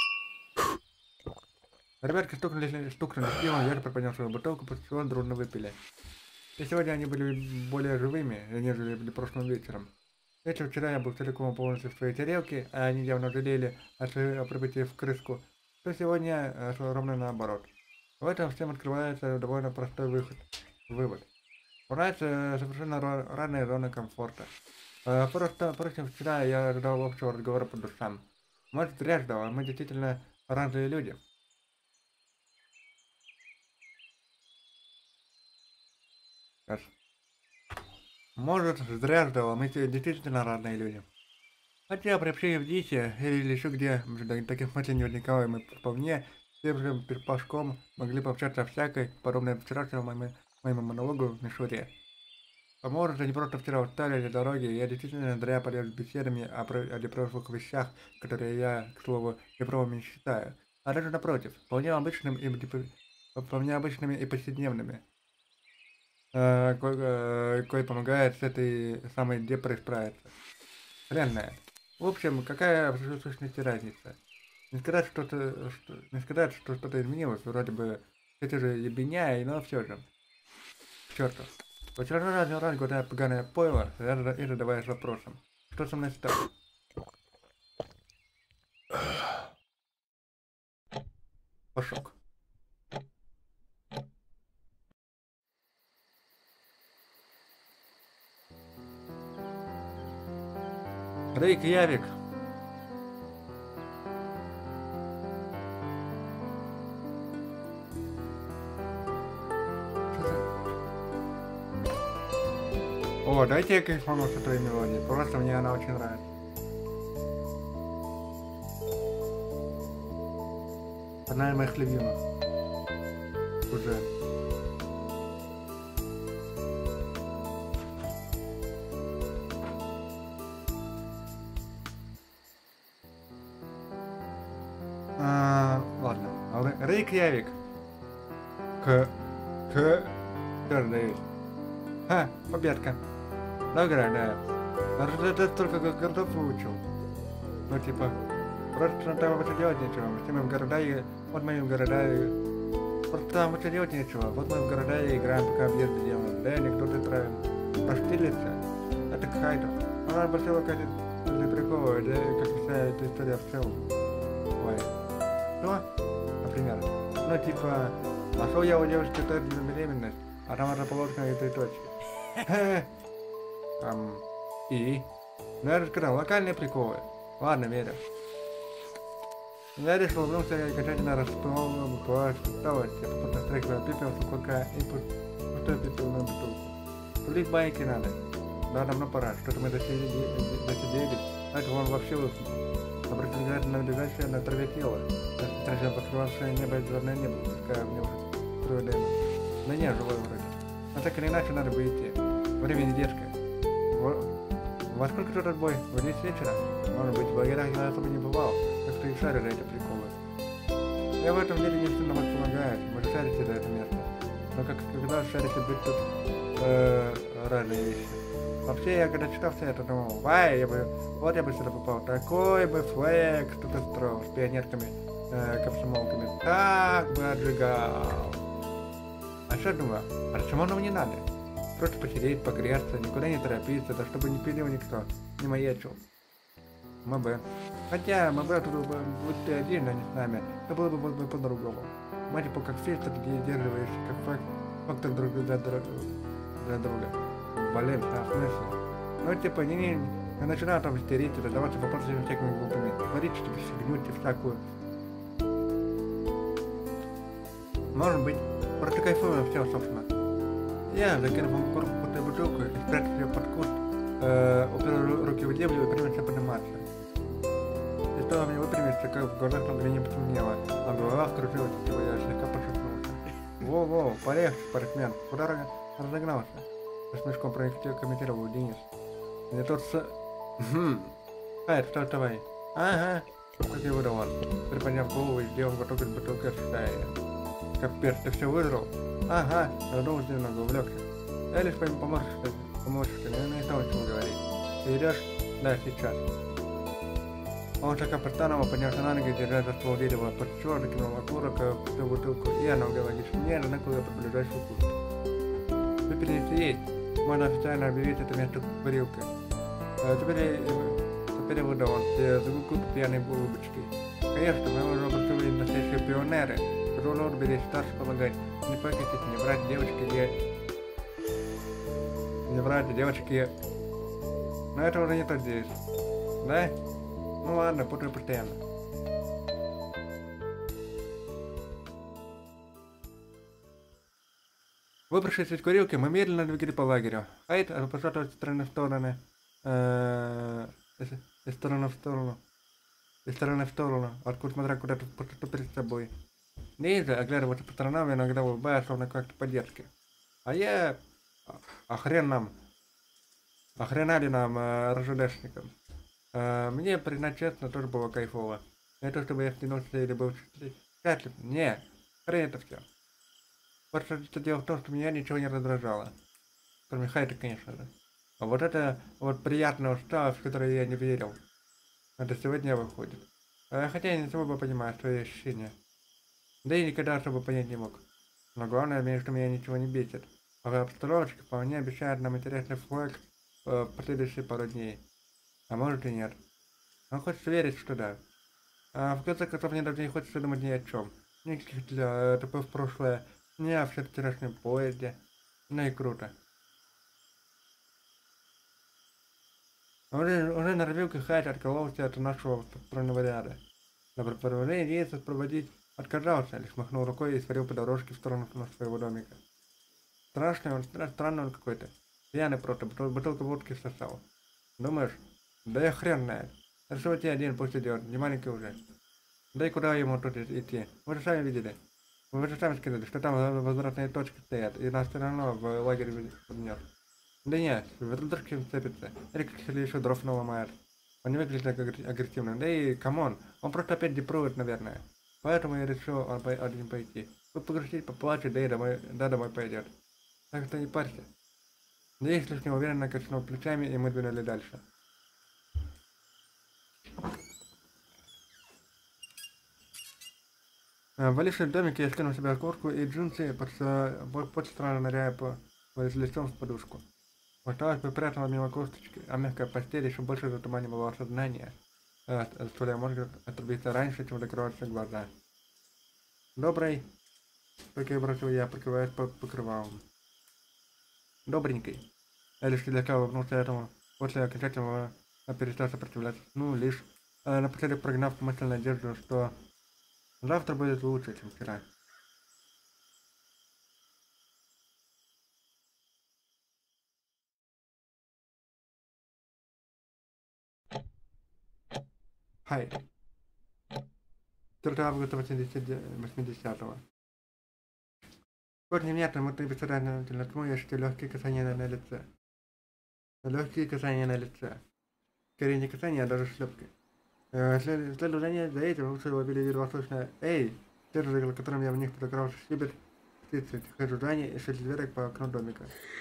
Ребятки стукнули пивом, я же поднял свою бутылку, после чего дружно выпили. И сегодня они были более живыми, нежели были прошлым вечером. Вечер вчера я был целиком полностью в своей тарелке, а они явно жалели о прибытии в крыску, то сегодня ровно наоборот. В этом всем открывается довольно простой вывод. У нас совершенно разные зоны комфорта. Впрочем, вчера я ждал общего разговора по душам. Может, зря ждал, а мы действительно разные люди. Может, зря ждал, а мы действительно разные люди. Хотя при общении в Дисе или еще где, таких мыслей не возникало, и мы вполне тем же пешком могли пообщаться о всякой, подобной вчерашнему моему монологу в Мишуре. А может, они просто вчера устали из дороги, и я действительно зря полез беседами о непрошлых вещах, которые я, к слову, неправыми не считаю. А даже напротив, вполне обычными и повседневными. Кое помогает с этой самой депрессией справиться. Хрен знает. В общем, какая в сущности разница? Не сказать, что что-то изменилось, вроде бы это же ебеня, но все же. К черту. В очередной раз, когда я поганое пойло, и задаваясь вопросом, что со мной стало? Пошок. Рейкьявик. О, дайте я кайфану с этой мелодией. Просто мне она очень нравится. Одна из моих любимых. Уже. Ладно. Рейкьявик. Пердаюсь. Ха, победка. Награда. Это только городов выучил. Ну типа, просто там вообще делать нечего. Мы в города и... Вот мы в города и... Просто там вообще делать нечего. Вот мы в города и играем, пока объезды делаем. Да, анекдоты травим. Проштилиться. Это какая-то. Она бросила какая-то для прикола, как вся эта история в целом. Ой. Что? Например. Ну, типа, нашел я у девушки тест на беременность, а там расположена этой точки. И? Ну, я же сказал, локальные приколы. Ладно, верю. Я решил вернуться и окончательно расплывал по усталости, попутно стряхивая пепел с кулака и пустой пепел на бутылку. Тулить байки надо. Да, давно пора, что-то мы досидели, а это он вообще уснул. Обратил взгляд на лежащее на траве тело, страшно покрывавшее небо и звездное небо, пуская в него струю дыму. Да не, живой вроде. Но так или иначе надо бы идти. Время не детское. Во сколько тут отбой? В 10 вечера? Может быть, в лагерях я особо не бывал, так что и шарили эти приколы. Я в этом деле не сильно вас помогаю, вы же шарите за это место. Но когда шарите быть тут разные вещи. Вообще, я когда читал все это, думал, вот я бы сюда попал, такой бы флэк что-то строил с пионерками, комсомолками, так бы отжигал. А что думаю, а Шимонову не надо. Просто посидеть, погреться, никуда не торопиться, да чтобы не пилил никто, не маячил. МБ. Хотя МБ тут будь ты один, а не с нами, то было бы по-другому. Мы типа как фильтр, где держиваешь, как фактор друг для друга. Блин, а в смысле? Ну типа, не начинаю там истерить, раздаваться вопросами всякими глупыми, говорить, что фигню, всякую. Может быть, просто кайфую все, собственно. Я закинул пустую бутылку и спрятал ее под куст, упер руки в землю и принялся подниматься. И стоило мне выпрямиться, как в глазах на мгновение потемнело, а голова вкружилась, его я слегка пошатнулся. Воу-воу, полегче, спортсмен, куда разогнался? С смешком прокомментировал Денис. Не тот с... это вставай. Ага, как и выдал он, приподняв голову и сделал глоток из бутылки, ожидая. Капец, ты все выжрал? Ага, задумался немного, увлекся. Я лишь поможешь, наверное, не стал ничего говорить. Ты идешь? Да, сейчас. Он слегка постаново поднялся на ноги, держа за ствол дерева, подчер, закинул окурок в бутылку и аналогично мне накуда под ближайший куст. Вы перенесли есть. Можно официально объявить это место курилкой. Теперь выдал он звук пьяной улыбочки. Конечно, мы уже образовали настоящие пионеры. Роллор берет старше помогать. Не покатить, не врать девочки. Но это уже не то здесь. Да? Ну ладно, путаю постоянно. Выбравшись из курилки, мы медленно двигали по лагерю. Хайд пошатывался с стороны в стороны. Из стороны в сторону. Откуда смотря куда-то перед собой. Нельзя оглядываться по сторонам, иногда улыбаясь, словно как-то поддержки. А я... Охрена ли нам, РЖДшникам? Мне, признать честно, тоже было кайфово. Не то, чтобы я стянулся или был счастлив. Не, хрен это все. Просто дело в том, что меня ничего не раздражало. Кроме Хайта, конечно же. А вот это вот приятная усталость, в которую я не верил. Это сегодня выходит. Хотя я не особо понимаю свои ощущения. Да и никогда особо понять не мог. Но главное, что меня ничего не бесит. А обстановочка вполне обещает нам интересный флэк в последующие пару дней. А может и нет. Но хочется верить, что да. В конце концов, мне даже не хочется думать ни о чем. Никаких тупых в прошлое, ни о вчерашнем поезде. Ну и круто. Уже на развилке Хайт откололся от нашего стройного ряда. На пропорывание рейсов проводить отказался, лишь махнул рукой и сварил по дорожке в сторону своего домика. Странный он какой-то. Пьяный просто, бутылку водки сосал. Думаешь? Да я хрен знает. Решил идти один, пусть идет, не маленький уже. Да и куда ему тут идти? Вы же сами видели. Вы же сами сказали, что там возвратные точки стоят, и нас все равно в лагерь вернет. Да нет, в цепится, или каких-то еще дров наломает. Он не выглядит так агрессивно, да и камон, он просто опять депрует, наверное. Поэтому я решил один пойти. Погрустить, поплачет, да и домой пойдет. Так что не парься. Да я слишком уверенно качнул плечами, и мы двинули дальше. Валившись в домике, я скинул себе куртку и джинсы, под странно ныряя лицом в подушку. Осталось бы прятала мимо косточки, а мягкая постель еще больше затуманивала сознание, заставляя мозг отрубиться раньше, чем закрываются глаза. Добрый, только и бросил я, прикрываясь покрывалом. Добренький. Я лишь слегка улыбнулся этому, после окончательного перестал сопротивляться. Ну, лишь напоследок прогнав мысль надежду, что завтра будет лучше, чем вчера. Хай. 4 августа 80-го. Вот невнятно, мы бессознательно тьму, я ощутил легкие касания на лице. Легкие касания на лице. Скорее не касания, а даже шлепки. Следование за этим услышал едва слышно «Эй!», за которым я в них подокрался щебет, птицы, тихое жужжание и шелест веток по окну домика.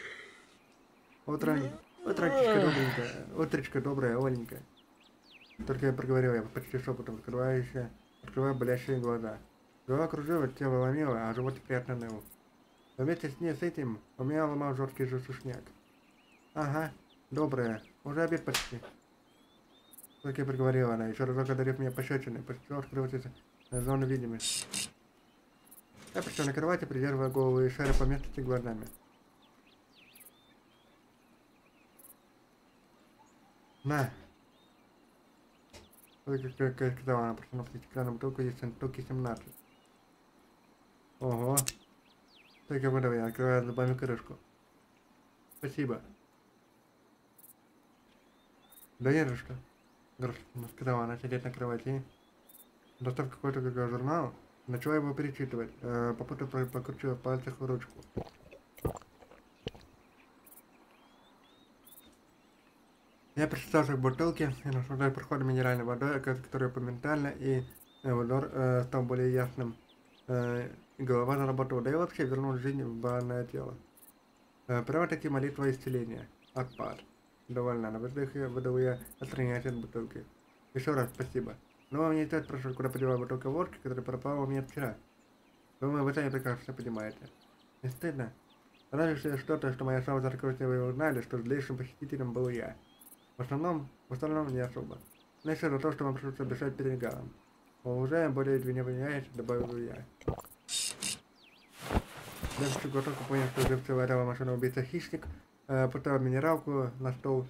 Утречка добренькая, утречка добрая, Оленька. Только я проговорил я почти шепотом, открывая болящие глаза. Голова кружилась, тело ломило, а живот приятно ныл. Но вместе с этим у меня ломал жесткий же сушняк. Ага, добрая, уже обед почти. Только я проговорила она, еще разок одарив меня пощечиной, после чего открылась зона видимости. Я пришел на кровати, придерживая голову и шаря по местности глазами. На! Как сказала она, протянув стеклянную бутылку, есть штуки 17. Ого! Только выдал я, открывая зубами крышку. Спасибо. Да не за что. Грустно сказала она, сидеть на кровати. Достав какой-то журнал, начала его перечитывать, попутно покрутила в пальцах ручку. Я прочитался к бутылке и наслаждаясь проходом минеральной водой, которая моментально и водор стал более ясным. И голова заработала, да и вообще вернул жизнь в банное тело. Прямо-таки молитва исцеления. Акпар. Довольно на выдохе выдал я, отстраняясь от бутылки. Еще раз спасибо. Но вам не стоит спрашивать, куда подевала бутылка водки, которая пропала у меня вчера. Думаю, вы сами прекрасно понимаете. Не стыдно? Разве что-то, что моя слава закрытия вы узнали, что злейшим посетителем был я. В остальном не особо. Но еще за то, что вам пришлось дышать перед галом. Уже более не обвиняете, добавил я. Дальше глоток понял, что живцы варила машина убийца хищник, поставил минералку на стол,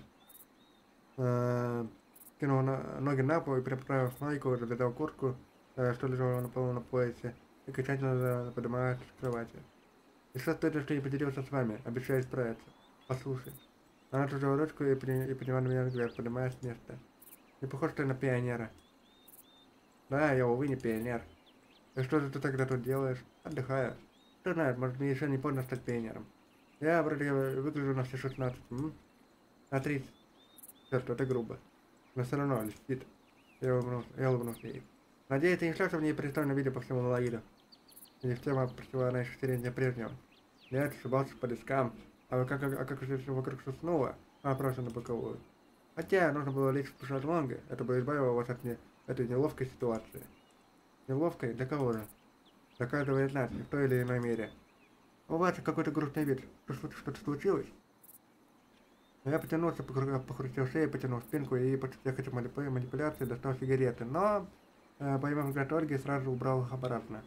кинул ноги на пол и, переправив майку, завязал куртку, что лежало на полу на поясе, и окончательно поднимаясь с кровати. И что стыдно, что не поделился с вами, обещаю исправиться. Послушай. Она отложила ручку и подняла на меня взгляд, поднимаясь с места. Не похож ты на пионера. Да, я, увы, не пионер. И что же ты тогда тут делаешь? Отдыхаю. Кто знает, может мне еще не поздно стать пионером. Я вроде выгляжу на все 16, на 30. Черт, это грубо. Но все равно льстит. Я улыбнулся ей. Надеюсь, ты не шлешь мне пристойное видео по всему Малаиду. Система прочла она еще середине прежнего. Нет, ошибался по дискам. А как же все вокруг снова? А просто на боковую. Хотя нужно было лечь в шезлонге, это бы избавило вас от этой неловкой ситуации. Неловкой? Для кого же? Для каждого из нас, в той или иной мере. У вас какой-то грустный вид. Что-то случилось? Я потянулся, покрутил шею, потянул спинку и после тех этих манипуляций достал сигареты, но, поймав взгляд Ольги, сразу убрал их обратно.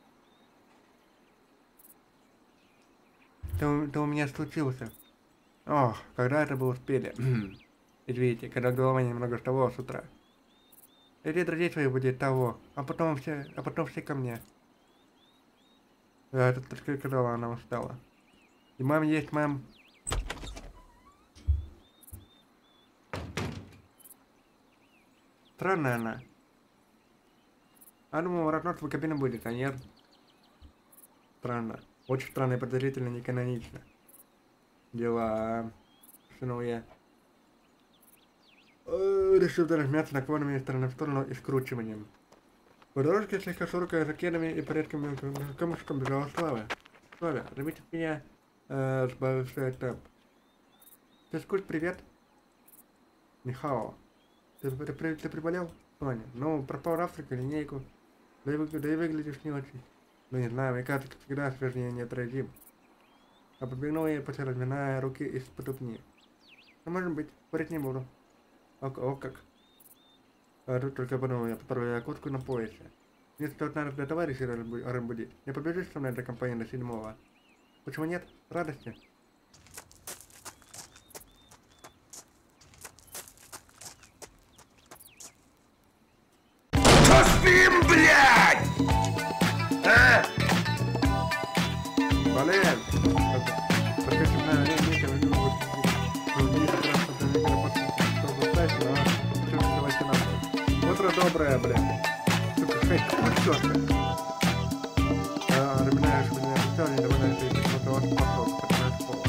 Ты у меня случился. Ох, когда это было успели. Извините, когда голова немного вставала с утра. Иди друзей своих будет того, а потом все ко мне. Да, это только сказала, она устала. И мам есть, мам. Странная она. А думаю, родной твой кабина будет, а нет. Странно. Очень странно и подозрительно не канонично. Дела. Шунул я. Решил размяться наклонами из стороны в сторону и скручиванием. По дорожке слегка шуркая закидами и порядком камушком бежала Слава. Слава, заметив меня, сбавив свой темп. Физкульт, привет. Михао. Ты приболел? Соня. Ну, пропал завтрак, линейку. Да и выглядишь не очень. Ну не знаю, мне кажется, всегда свежее неотразим. А подбегнул я, после разминая руки из-под ступни. Ну, может быть, курить не буду. О как. Тут только подумал, я попробую куртку на поясе. Мне тут надо для товарища разбудить. Не побежишь со мной до компании до 7-го? Почему нет? С радостью. Поспим, блядь! А? Блин! Только темная линейка, вы не можете. Ну, не это просто для меня работать, но все давайте нахуй. Утро доброе, блядь. Сука, 6, какой чёрт? Напоминаешь, меня официально довольно ты что-то вас пошел, который школа.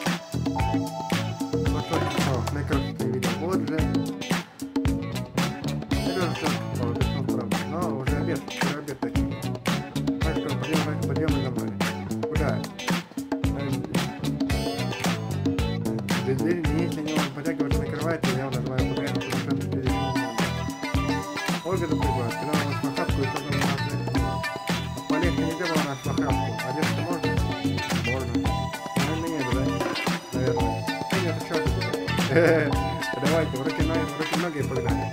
Вот что часов, наикрось ты видел, вот же. Серьезно, что ты правда. Но уже обед такой. Так что подъем за мной. Куда? Если не он потягивается на кровати, я называю подъем, потому что здесь Ольга запрягла, сказала на смахапку и что-то на нас. Полегче не делала на смахапку. Одеться можно? Можно. Ну, не да? Наверное. Нет, это что ты? Давайте, в руки-ноги погнали.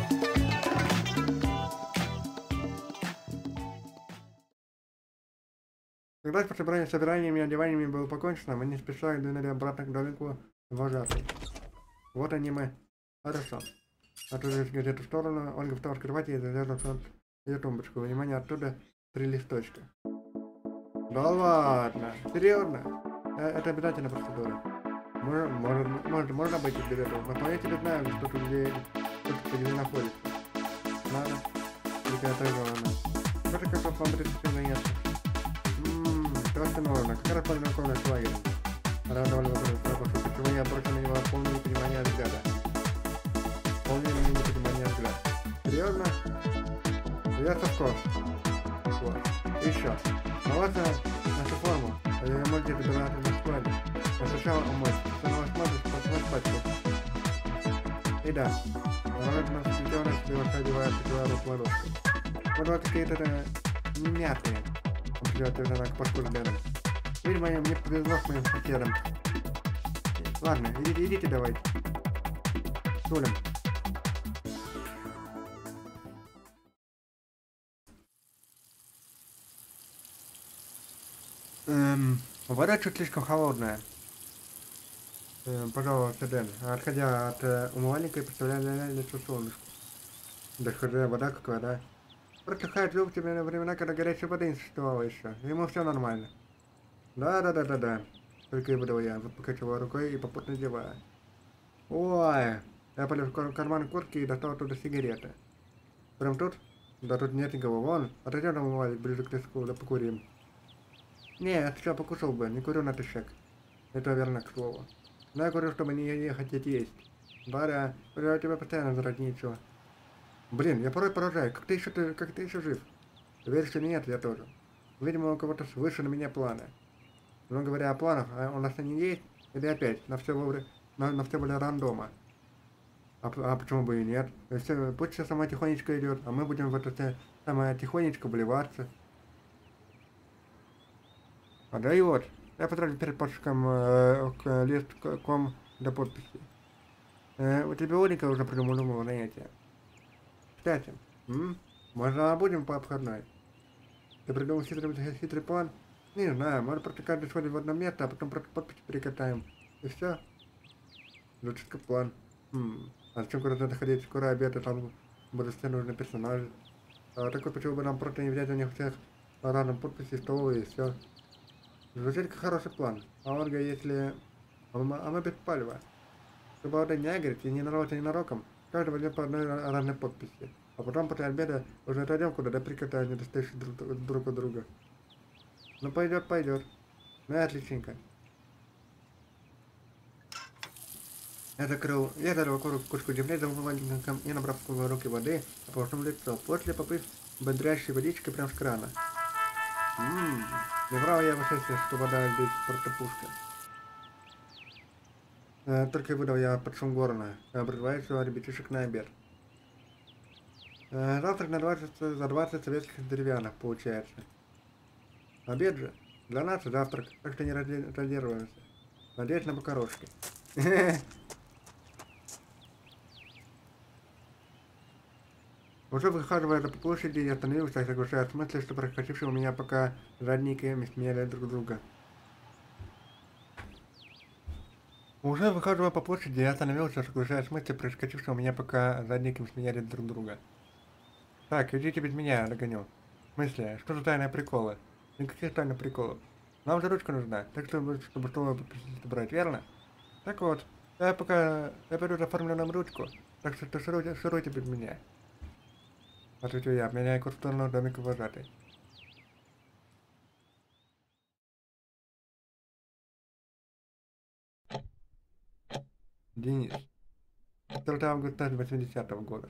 Когда с собираниями и одеваниями было покончено, мы не спеша двинули обратно к домику вожатой. Вот они мы. Хорошо. Отложив газету в сторону, Ольга встала с кровати и залезла в ее тумбочку. Внимание, оттуда 3 листочка. Да ладно? Серьезно? Это обязательно процедура. Можно обойтись без этого, но я тебе знаю, что тут где находится. Надо. Только это главное. Вот как вам предстоит заняться. Просто нужно. Как раз познакомлюсь с лагерем. Она довольно вопрос, почему я бросил на него полное непонимание взгляда. Полное непонимание взгляда. Серьезно? Я совкос. Вот. Еще. Молодца нашу форму. Я можете добираться на складе. Но сначала умыть. Снова смотришь, посмотреть пачку. И да. Народ нас сплетенность, девушка одевает шоколаду ладошку. Вот какие-то не мятые. Он придёт уже к пашку рядом. Видимо, мне повезло с моим соседом. Ладно, идите давайте. Тулем. Вода чуть слишком холодная. Пожалуйста, Дэн. Отходя от умывальника и представляя лицо солнышку. Да хз, вода как вода. Протухает зуб тебе на времена, когда горячей воды не существовало еще. Ему все нормально. Да. Только и выдал я, покачивая рукой и попутно зевая. Ой, я полез в карман куртки и достал оттуда сигареты. Прям тут? Да тут нет никого. Вон, отойдем на умывальник ближе к леску, да покурим. Не, я сначала покушал бы, не курю натощак. Это верно, к слову. Но я курю, чтобы не хотеть есть. Баря, у тебя постоянно жрать нечего. Блин, я порой поражаю, как ты еще жив? Веришь или нет, я тоже. Видимо, у кого-то свыше на меня планы. Но говоря о планах, у нас они есть? Или опять, на все более рандома? А почему бы и нет? Пусть все сама тихонечко идет, а мы будем в это самое тихонечко вливаться. А да и вот, я потратил перед подшиком к листком до подписи. У тебя Олика уже придумал новое занятие. Кстати, можно будем по обходной. Ты придумал хитрый план? Не знаю, может просто каждый сходит в одно место, а потом просто подпись перекатаем. И все. Звучит как план. А зачем куда-то доходить? Скоро обед, и там будут все нужные персонажи. А такой, почему бы нам просто не взять у них всех разом подписи, столовые и все. Звучит как хороший план. А Ольга, если... А мы без палева. Чтобы вот не агрить и не нарваться ненароком, каждый возьмет по одной разной подписи. А потом после обеда уже отойдем куда-то прикатаем, не достающие друг от друга. Ну пойдет. Ну и отличненько. Я зарыл кучку земли за умывальником и набрав в руки воды, ополоснул лицо. После попив бодрящей водичкой прямо с крана. Не врал я в эффекте, что вода здесь просто пушка. Только выдал я под шум горна, обрывающего ребятишек на обед. Завтрак за 20 советских деревянных получается. Обед же. Для нас завтрак, так что не разделываемся. Надеюсь на покорошки. Уже выхаживая по площади, я остановился, соглашаясь с мыслью, что проскочившие у меня пока задники сменяли друг друга. Уже выхаживая по площади, я остановился, соглашаясь с мыслью, проскочившие у меня пока задники сменяли друг друга. Так, идите без меня, догоню. В смысле, что за тайные приколы? Никаких тайных приколов. Нам же ручка нужна, так что, чтобы что брать, верно? Так вот, я беру оформлю нам ручку, так что шуруйте без меня. Ответил я, меняя курс в сторону домика вожатой. Денис. 4 августа 80-го года.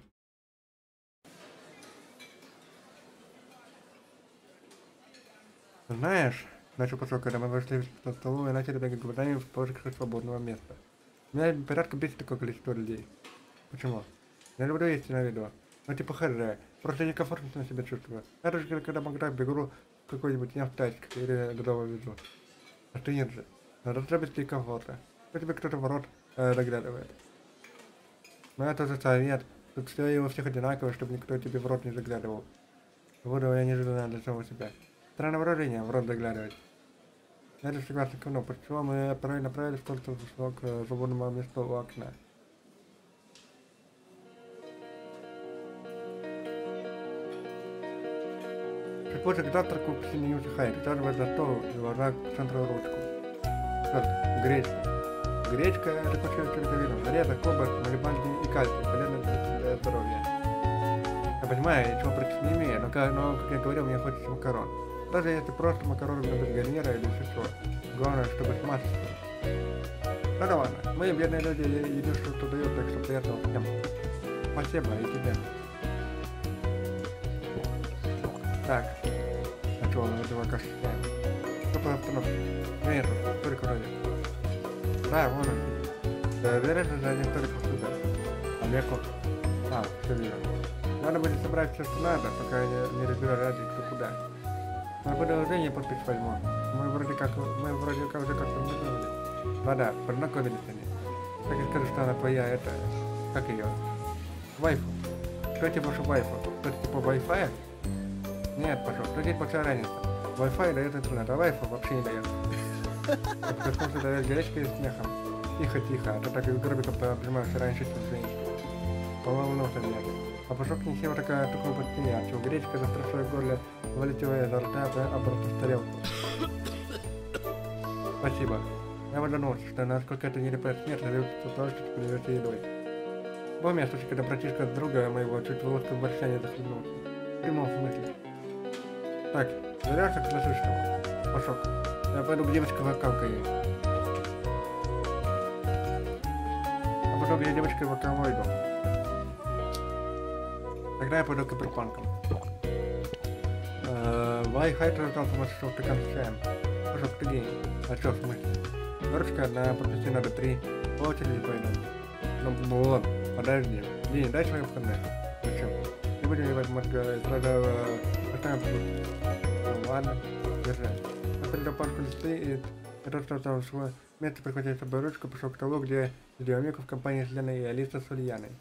Знаешь, начал посол, когда мы вошли в столовую и начали бегать глазами в поисках свободного места. Меня порядка бесит такое количество людей. Почему? Я люблю есть на виду. Ну типа хз, просто некомфортно себя чувствую. Я даже когда могу бегу в какой-нибудь не в тачке или дома везу. А ты нет же. Надо требовать комфорта. Что тебе кто-то в рот заглядывает. Но это же совет. Тут все у всех одинаково, чтобы никто тебе в рот не заглядывал. Вот я неожиданно для самого себя. Странное выражение, в рот заглядывать. Я лишь согласен кивнул, почему мы направились только к свободному месту у окна. Позже к завтраку почти не утихает, присаживаясь за стол и ложа к центру ручку. Гречка. Гречка – это куча клетковин, железо, кобальт, молибден и кальций, полезно для здоровья. Я понимаю, я ничего против не имею, но как я говорил, мне хочется макарон. Даже если просто макароны без гарнира или еще. Главное, чтобы с маслом. Ну да ладно, мы, бедные люди, едим, что дают, так что приятного всем. Спасибо, и тебе. Так, а что, мы этого кашля? Что по обстановке? Нет, только вроде. Да, вон он. Вероятно, за один столик отсюда. А Леку? А, все верно. Надо будет собрать все, что надо, пока я не разбираю ради кто куда. Мы продолжение подпись возьму. Мы вроде как уже как-то знакомились. Вода, познакомились они. Так и скажу, что она твоя, это... Как ее? Вайфу. Что тебе ваша вайфу? Что-то типа Wi-Fi? Нет, пошел. Что здесь большая разница? Wi-Fi дает интернет, а Wi-Fi вообще не дает. Это смысл дает горячкой и смехом. Тихо, а то так и гробиком обжимаешься раньше, чем женщина. По-моему, носа нет. А пушок не села такой подпини, а чего гречка застрашивая горле, вылетевая изо рта обратно в тарелку. Спасибо. Я выдохнулся, что насколько это нелепая смерть зависит от того, что ты поделишься едой. Помню, что когда братишка с друга моего чуть волоска в борща не захлебнулся. В прямом смысле. Так, вернешься к насущному. Пошок. Я пойду к девочке вокалка ей. А потом я девочкой вокал войду. Тогда я пойду к киберпанкам. Wi-Fi раздался маршрут стакан с чаем. Пошок, ты гений. А чё, в смысле? Ручка одна, пропусти надо 3. По очереди пойду. Ну ладно, подожди. День, дай свои выходные. Зачем? Не будем ебать мозга, сразу оставим продукт. Ну ладно, держи. Я передал пачку листы и это что там свое место прихватил с собой ручку, пошел к столу, где сидел Мику в компании с Леной и Алиса с Ульяной.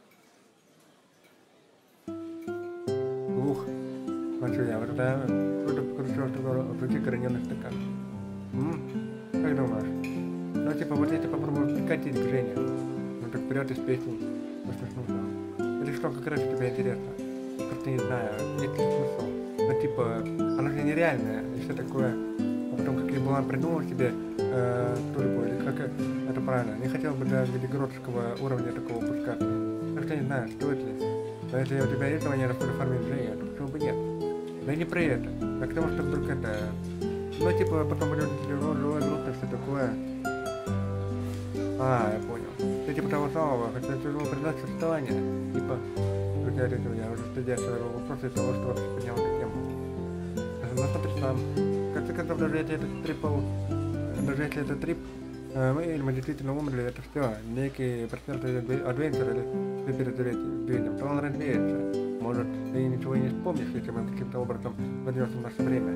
Ух, начал я, вот это круто покрутил, чтобы включить граненый стакан. Как думаешь? Ну типа вот если попробую прикатить к Жене, ну так вперед из песни, по смешному. Или что как раз тебе интересно? Просто не знаю, есть ли смысл. Ну типа, она же нереальная, и все такое. А потом как Еблан придумал себе турбо, или как это правильно, не хотел бы до велигородского уровня такого пускаться. Так что не знаю, стоит ли. Но если у тебя есть желание расформить Женя, то почему бы нет? Да и не при этом. А к тому, что вдруг это... Ну типа, потом люди глупо, все такое. А, я понял. Ты типа того самого, хотя тяжело признать существование. Типа, как я решил, я уже стыдя своего вопроса из того, что вообще поднял эту тему. Ну смотри сам. В конце концов, даже если это трип, мы действительно умерли, это все. Некий процент адвенчер или ты перед видим, то он развеется. Может, ты ничего и не вспомнишь, если мы каким-то образом вернемся в наше время.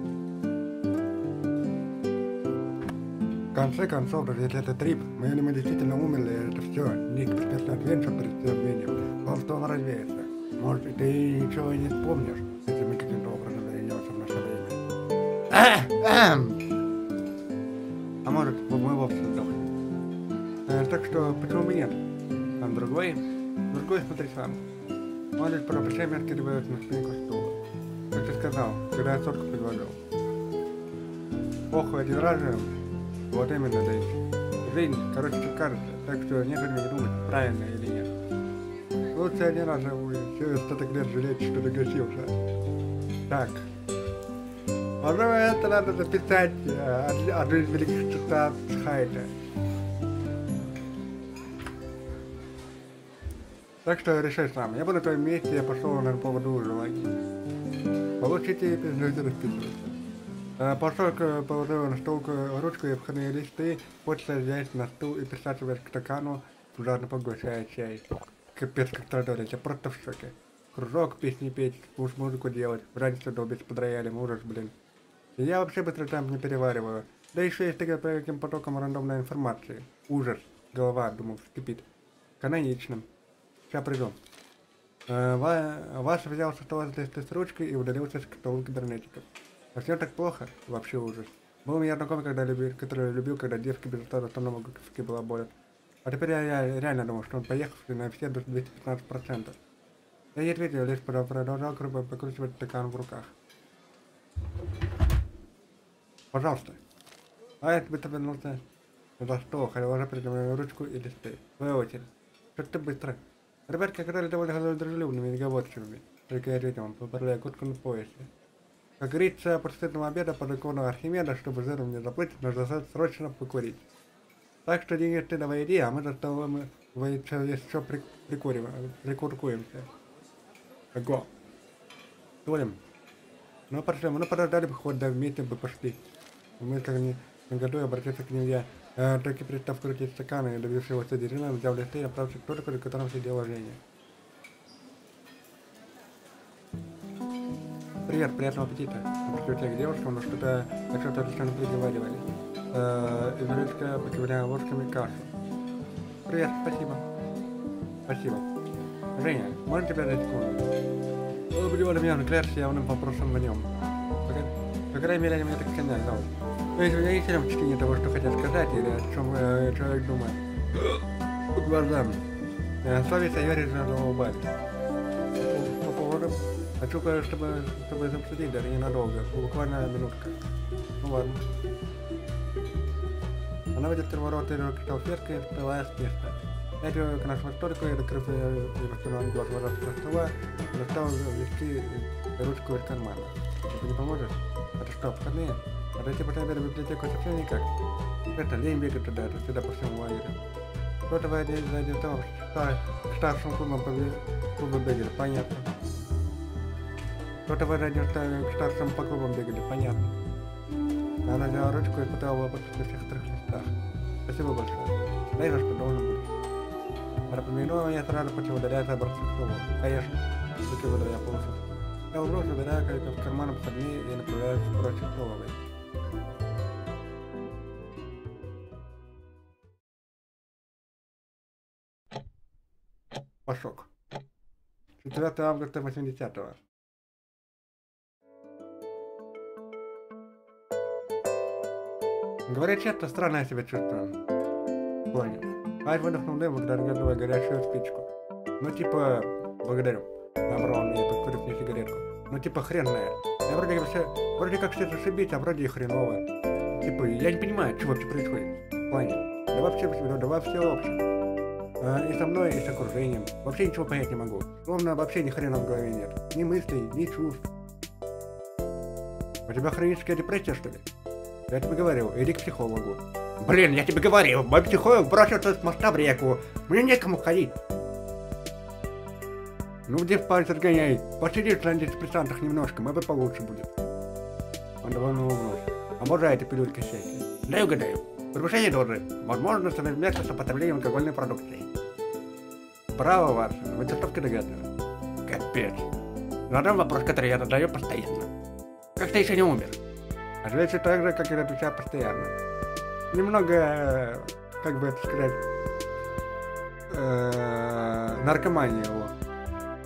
В конце концов, даже если это трип, мы действительно умерли, это все. Некий процент адвенчер перед видим, то он развеется. Может, ты ничего и не помнишь, если мы каким-то образом вернемся в наше время. А может, мы вовсе сдохнем. Так что, почему бы нет? А другой смотри сам. Он лишь про время откидывает на спинку стула. Как ты сказал, когда я сотку предложил. Похуй один раз же, вот именно, да. Жизнь, короче, кажется, так что не время думать, правильно или нет. Лучше один раз уже, через столько лет жалеть, что догасился. Так. Пожалуй, это надо записать одну из великих цитат Хайта. Так что решай сам. Я бы на твоем месте, я пошел на поводу желаний. Получите и пиздуйте расписываться. Пошел положил на стол ручку и входные листы, после взять на стул и присаживаясь к стакану, жадно поглощая чай. Капец, как страдали, я просто в шоке. Кружок, песни петь, музыку делать, в радио долбить под роялем, ужас, блин. И я вообще быстро там не перевариваю. Да еще есть такая каким потоком рандомной информации. Ужас, голова, думал, вскипит. Каноничным. Сейчас приду. Ваш взял со стола листы с ручкой и удалился с стол кибернетиков. Совсем так плохо? Вообще ужас. Был у меня знакомый, который любил, когда девки без автономной гуковки была болят. А теперь я реально думал, что он поехал на все до 215%. Я ей ответил, лишь продолжал покручивать стакан в руках. Пожалуйста. А я тебе вернулся за стол, хотел передо мной ручку и листы. Твоя очередь. Что-то быстро. Ребятки оказались довольно дружелюбными и говорчивыми. Только я ответил, поправляя куртку на поясе. Как говорится, после сытного обеда по закону Архимеда, чтобы жиром не заплатить, нужно срочно покурить. Так что деньги ты давай иди, а мы за столом еще прикуркуемся. Ого. Толим. Ну пошли, мы подождали бы хоть до вместе бы пошли. Мы как не году обратился к ним я. Так и представ крутить стаканы и добился его содержимого, взял листы и направился к столику, за которым сидела Женя. Привет, приятного аппетита. Подключая к девушкам, но что-то совершенно приговаривали. Изолечка поковыряла ложками кашу. Привет, спасибо. Спасибо. Женя, можно тебя дать секунду? Убедила меня на клерс явным вопросом в нем. По крайней мере, они мне так сказали, да. Ну, извините в чтении того, что хотят сказать, или о чем человек думает. По глазам. Совесть Айори задала убавить. По поводу... Хочу кое-что чтобы обсудить, даже ненадолго. Буквально минутка. Ну ладно. Она выйдет ворота и салфеткой, открывая с места. Я иду к нашему столику, и докрыв и растянул глаз воротца со стола, достал вести ручку из кармана. Ты не поможешь? Это что, входные? А дойти после обеда в библиотеку совсем никак. Это лень бегать туда, это сюда по всему лагерю. Кто-то зайдет там к старшим клубам бегали, понятно. Кто-то зайдет к старшим по клубам бегали, понятно. Она взяла ручку и пыталась на всех трех листах. Спасибо большое. Дай за что должен быть. Напоминаю, я сразу почему удаляю образцы к клубу. Конечно, только выдаю полосу. Я убрал, забираю как в карман обходные и направляюсь прочь к столовой. Пошок. 4 августа 80-го. Говорят, часто странно я себя чувствую. Понял. Ай, выдохнул дым, выглядывая горячую спичку. Ну типа, благодарю. Набрал он меня, подкурив мне сигаретку. Ну типа хренная. Я вроде как все зашибись, а вроде и хреново. Типа, я не понимаю, что вообще происходит. Понял. Да вообще общем. И со мной, и с окружением. Вообще ничего понять не могу. Словно вообще ни хрена в голове нет. Ни мыслей, ни чувств. У тебя хроническая депрессия, что ли? Я тебе говорил, иди к психологу. Блин, я тебе говорил, мой психолог бросился с моста в реку. Мне некому ходить. Ну где в палец отгоняй. Посиди на антидепрессантах немножко, может получше будет. Он довольно улыбнулся. Обожаю эти пилюльки всякие. Дай угадаю. Повышение дозы. Возможно, совместно с употреблением алкогольной продукции. Браво, Варшин, вы чертовски догадливы. Капец. Задам вопрос, который я задаю постоянно. Как ты еще не умер? Отвечу так же, как и отвечаю постоянно. Немного, как бы это сказать, наркомания его.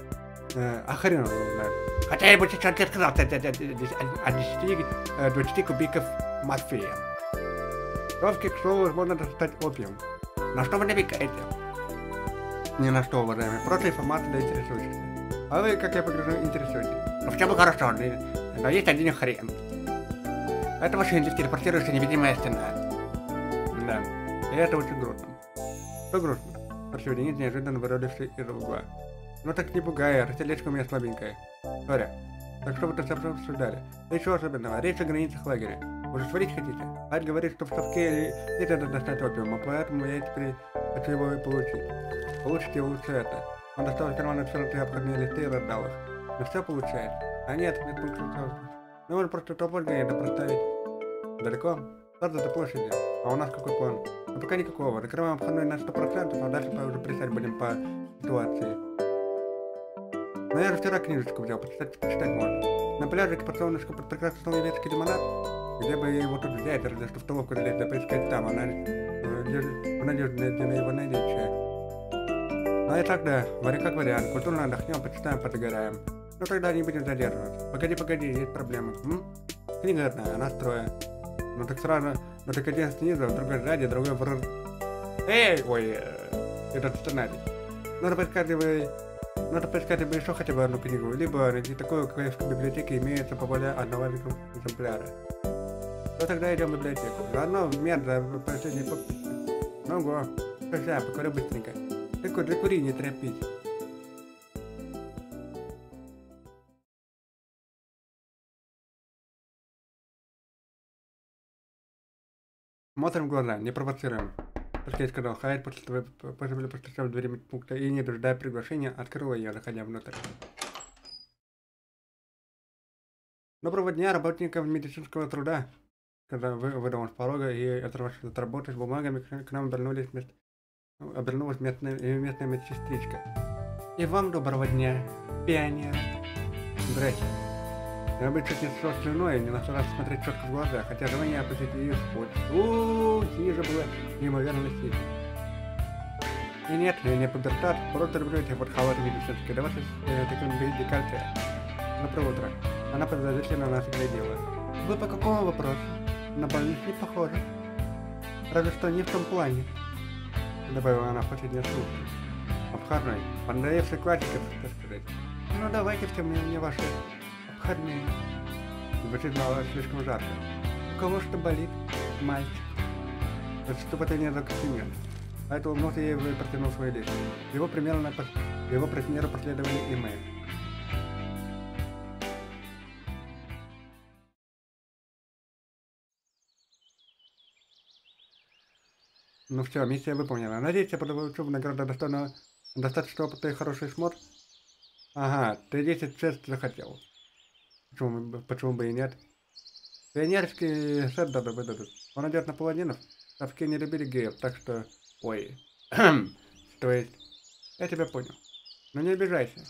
А хрен его знает. Хотя я бы сейчас тебе сказал, от 10 до 20 кубиков морфия. Ровки, к слову, можно достать опиум. На что вы намекаете? Ни на что, уважаемые. Просто информация для интересующихся. А вы, как я погляжу, интересуетесь. Ну в чем хорошо, но есть один хрен. Это машина, телепортирующая невидимая стена. Да, и это очень грустно. Что грустно? Спросил Денис, неожиданно вырвавший из угла. Ну так не пугай, растелечка у меня слабенькая. Соря. Так что вы тут обсуждали? Ничего особенного, речь о границах лагеря. Уже сварить хотите? Ать говорит, что в совке не надо достать опиума, поэтому я теперь хочу его получить. Получите лучше это. Он достал из кармана все обходные листы и раздал их. Ну все получает. А нет пунктов. Ну он просто топор надо проставить. Далеко? Сразу до площади. А у нас какой план? Ну пока никакого. Закрываем обходной на 100%, а дальше уже писать будем по ситуации. Но я же вчера книжечку взял, почитать можно. На пляже экспорционочку под прекрасный немецкий лимонад. Где бы его тут взять, разве что в столовку залезть, да поискать там, она надежная для его наличия. Ну и тогда, как вариант, культурно отдохнем, почитаем, подогораем. Ну тогда не будем задерживаться. Погоди, есть проблемы. Книга одна, она трое. Ну так сразу, ну так один снизу, другой сзади, другой в... Эй, ой, этот сценарий. Надо поискать либо еще хотя бы одну книгу, либо найти такую, какая в библиотеке имеется по более одного экземпляра. Ну тогда идем в библиотеку. Заодно мед за последний Ну го, сейчас, покурю быстренько. Для кури не торопись. Смотрим в глаза, не провоцируем. Как я сказал, Хайд после постучал в двери пункта и, не дожидая приглашения, открыла ее, заходя внутрь. Доброго дня, работникам медицинского труда. Когда выдал он с порога и, оторвавшись от работы с бумагами, к нам обернулась местная медсестричка. И вам доброго дня, пионер. Здрасте. Я бы чуть не сошел слюной, не нашел раз смотреть четко в глаза, хотя желание опустить ее спать. Ниже было неимоверно сильно. И нет, я не пубертат, просто люблю эти вот халаты медицинские, давайте с таким декольте. Доброе утро. Она подозрительно на нас глядела. Вы по какому вопросу? На больницу не похоже. Разве что не в том плане. Добавила она в последней шутке. Обходной. Понравивший классиков, так сказать. Ну давайте все мне ваши обходные. Звучит мало слишком жарко. У кого что болит? Мальчик. Выступление за комплимент. А это улыбнулся ей и протянул свой лист. Его примеру последовали и мы. Ну все, миссия выполнена. Надеюсь, я получу награду достаточно опыта и хороший смотр. Ага, ты 10 чест захотел. Почему бы и нет? Пионерский сет выдадут. Он идет на паладинов. Совки не любили геев, так что... Ой. То есть... Я тебя понял. Но не обижайся.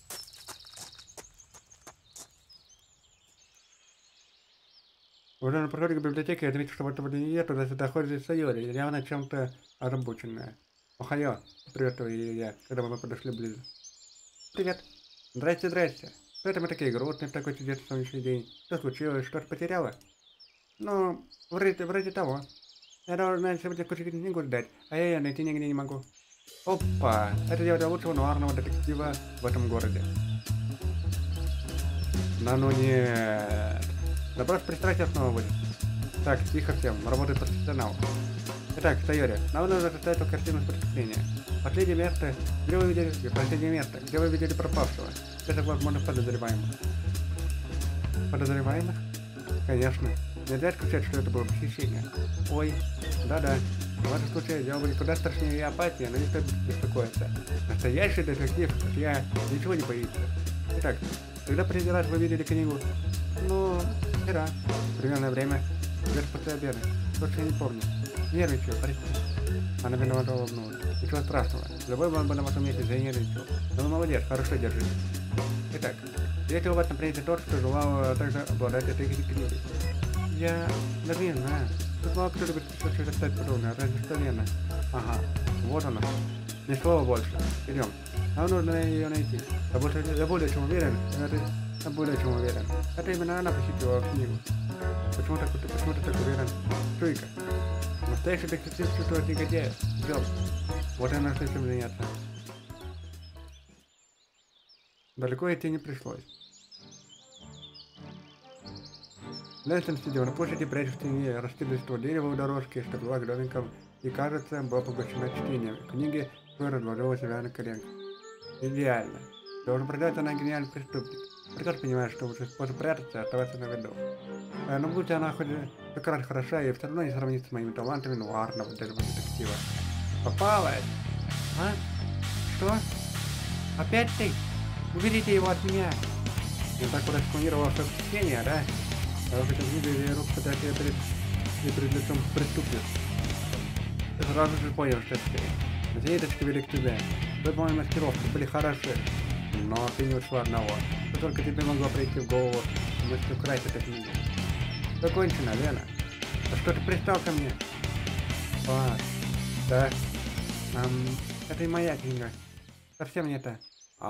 Уже на проходе к библиотеке я отметил, что в этом кабинете туда-сюда ходит Сайори, явно чем-то озабоченная. Охайо, приветствую ее я, когда мы подошли ближе. Привет. Здрасте. Что это мы такие грустные в такой чудесный солнечный день? Что случилось? Что-то потеряла? Ну, вроде того. Я должна сегодня кучу книгу ждать, а я ее найти нигде не могу. Опа! Это дело лучшего нуарного детектива в этом городе. Да ну нет. Допрос пристрастия снова будет. Так, тихо всем, работает профессионал. Итак, Сайори, нам нужно составить картину преступления. Последнее место, где вы видели пропавшего. Это, возможно, подозреваемых. Подозреваемых? Конечно. Нельзя исключать, что это было похищение. Ой, да-да. В вашем случае дело будет куда страшнее и опаснее, но не стоит беспокоиться. Настоящий детектив, как я, ничего не боится. Итак, когда последний раз вы видели книгу? Ну, вчера. Примерное время. Где-то после обеда. Точно не помню. Нервничаю, прости. Она виновата улыбнулась. Ничего страшного. Любой бы он бы на вашем месте занервничал. Но вы молодец, хорошо держитесь. Итак, встретил вас на принятии тот, что желал также обладать этой книгой. Я даже не знаю. Тут мало кто любит случай достать подобное, разве что Лена. Ага, вот она. Ни слова больше. Идем. Нам нужно ее найти. Я более чем уверен, я более чем уверен. Это именно она похитила книгу. Почему ты так уверен? Чуйка. Настоящий детектив чувствует негодяев. Идем. Вот и нашли чем заняться. Далеко идти не пришлось. Лэнстон сидел на площади, прячась в тени раскидистого дерева у дорожки, что была домиком, и, кажется, была поглощена чтением книги, которая разложила себя на коленках. Идеально. Должен признать, она гениальный преступник. Прекрасно понимает, что лучший способ прятаться и оставаться на виду. Но будь она хоть как раз хороша, и все равно не сравнится с моими талантами нуарного детектива. Попалась! А? Что? Опять ты? Уберите его от меня! Я так распланировал все впечатление, да? А вы хотите видеть рук подать перед лицом преступниц. Ты сразу же понял, что это ты. Ниточки вели к тебе. Вы, по-моему, мастеровки были хороши. Но ты не ушла одного. Что только тебе могло прийти в голову мысль украсть эту книгу. Закончено, Лена. А что ты пристал ко мне? А, да. Это и моя книга. Совсем не это.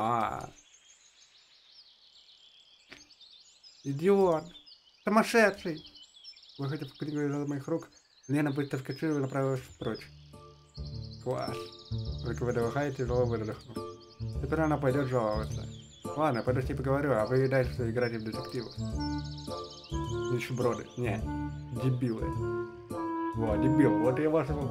Идиот. Сумасшедший! Выхватив книгу из моих рук, Лена быстро вскочила и направилась прочь. Класс. Только выдыхая, тяжело выдохнув. Теперь она пойдет жаловаться. Ладно, пойду с ней поговорю, а вы дальше играете в детективов. Нищеброды. Не, дебилы. Вот, дебил. Вот я вашего...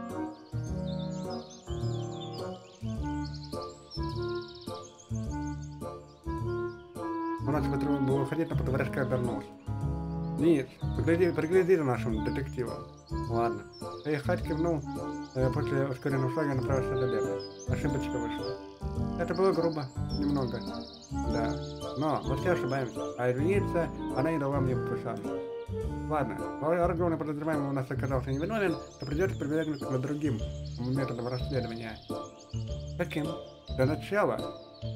Она смотрела, было уходить, но потом резко обернулась. Нет, пригляди за нашим детективом. Ладно. Я Хать кивнул, после ускоренного шага направился до лета. Ошибочка вышла. Это было грубо, немного. Да. Но мы все ошибаемся. А извиниться, она не дала мне шанс. Ладно, органы подозреваемый у нас оказался невиновен, то придется прибегнуть к другим методам расследования. Каким? Для начала.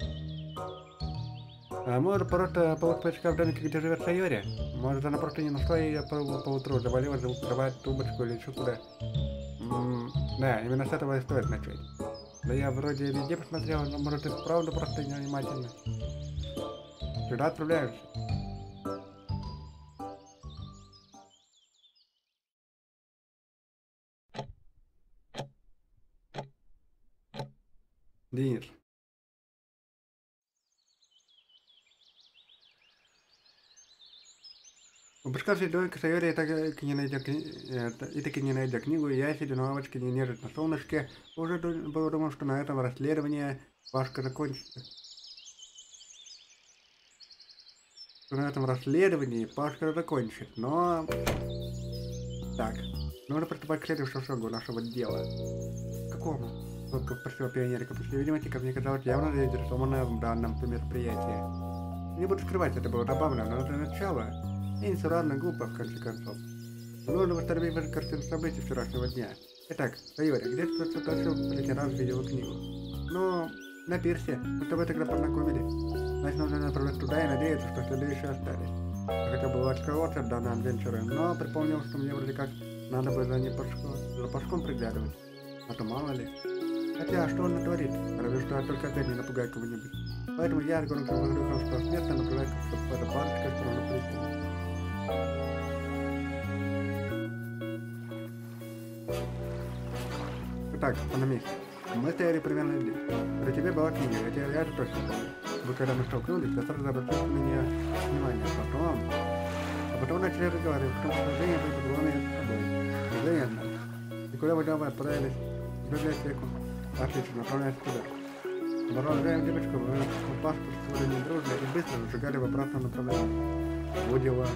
Может, просто поискать в домике, где живет Сайори? Может, она просто не нашла ее поутру, завалилась за кровать, тумбочку или еще куда. Да, именно с этого и стоит начать. Да я вроде везде посмотрел, но может и вправду просто невнимательно. Сюда отправляемся. Денис. Упускавшись домик Сайори, таки не найдя книгу, я, сидя на лавочке, не нежит на солнышке, уже было думал, что на этом расследование Пашка закончится. Что на этом расследовании Пашка закончит, но... Так, нужно приступать к следующему шагу нашего дела. Какому? Только спросила пионерка, после видимости, как мне казалось, явно заинтересованная в данном мероприятии. Не буду скрывать, это было забавно, но для начала... И несуразно глупо, в конце концов. Нужно восстановить картину событий вчерашнего дня. Итак, Сайори, где ты тащил последний раз видел книгу? Ну, на пирсе. Мы с тобой тогда познакомились. Значит, нужно направлять туда и надеяться, что следующие остались. Я хотел бы открываться от данного адвенчера, но припомнил, что мне вроде как надо бы за Пашком приглядывать. А то мало ли. Хотя, что он натворит? Разве что я только опять не напугаю кого-нибудь. Поэтому я с громким выдохом, что смертно направляю в эту баночку, что он прийти. Итак, на месте. Мы стояли примерно здесь. При тебе была книга, я это точно помню. Вы когда мы столкнулись, я сразу обратил на нее внимание. Потом начали разговаривать, в том, что Женя был позвонен с тобой. Женя, и куда вы домой отправились? В библиотеку. Отлично, направляйтесь туда. Оборвав девочку, вы паспорт сегодня недружно и быстро зажигали в обратном направлении. Вот дела.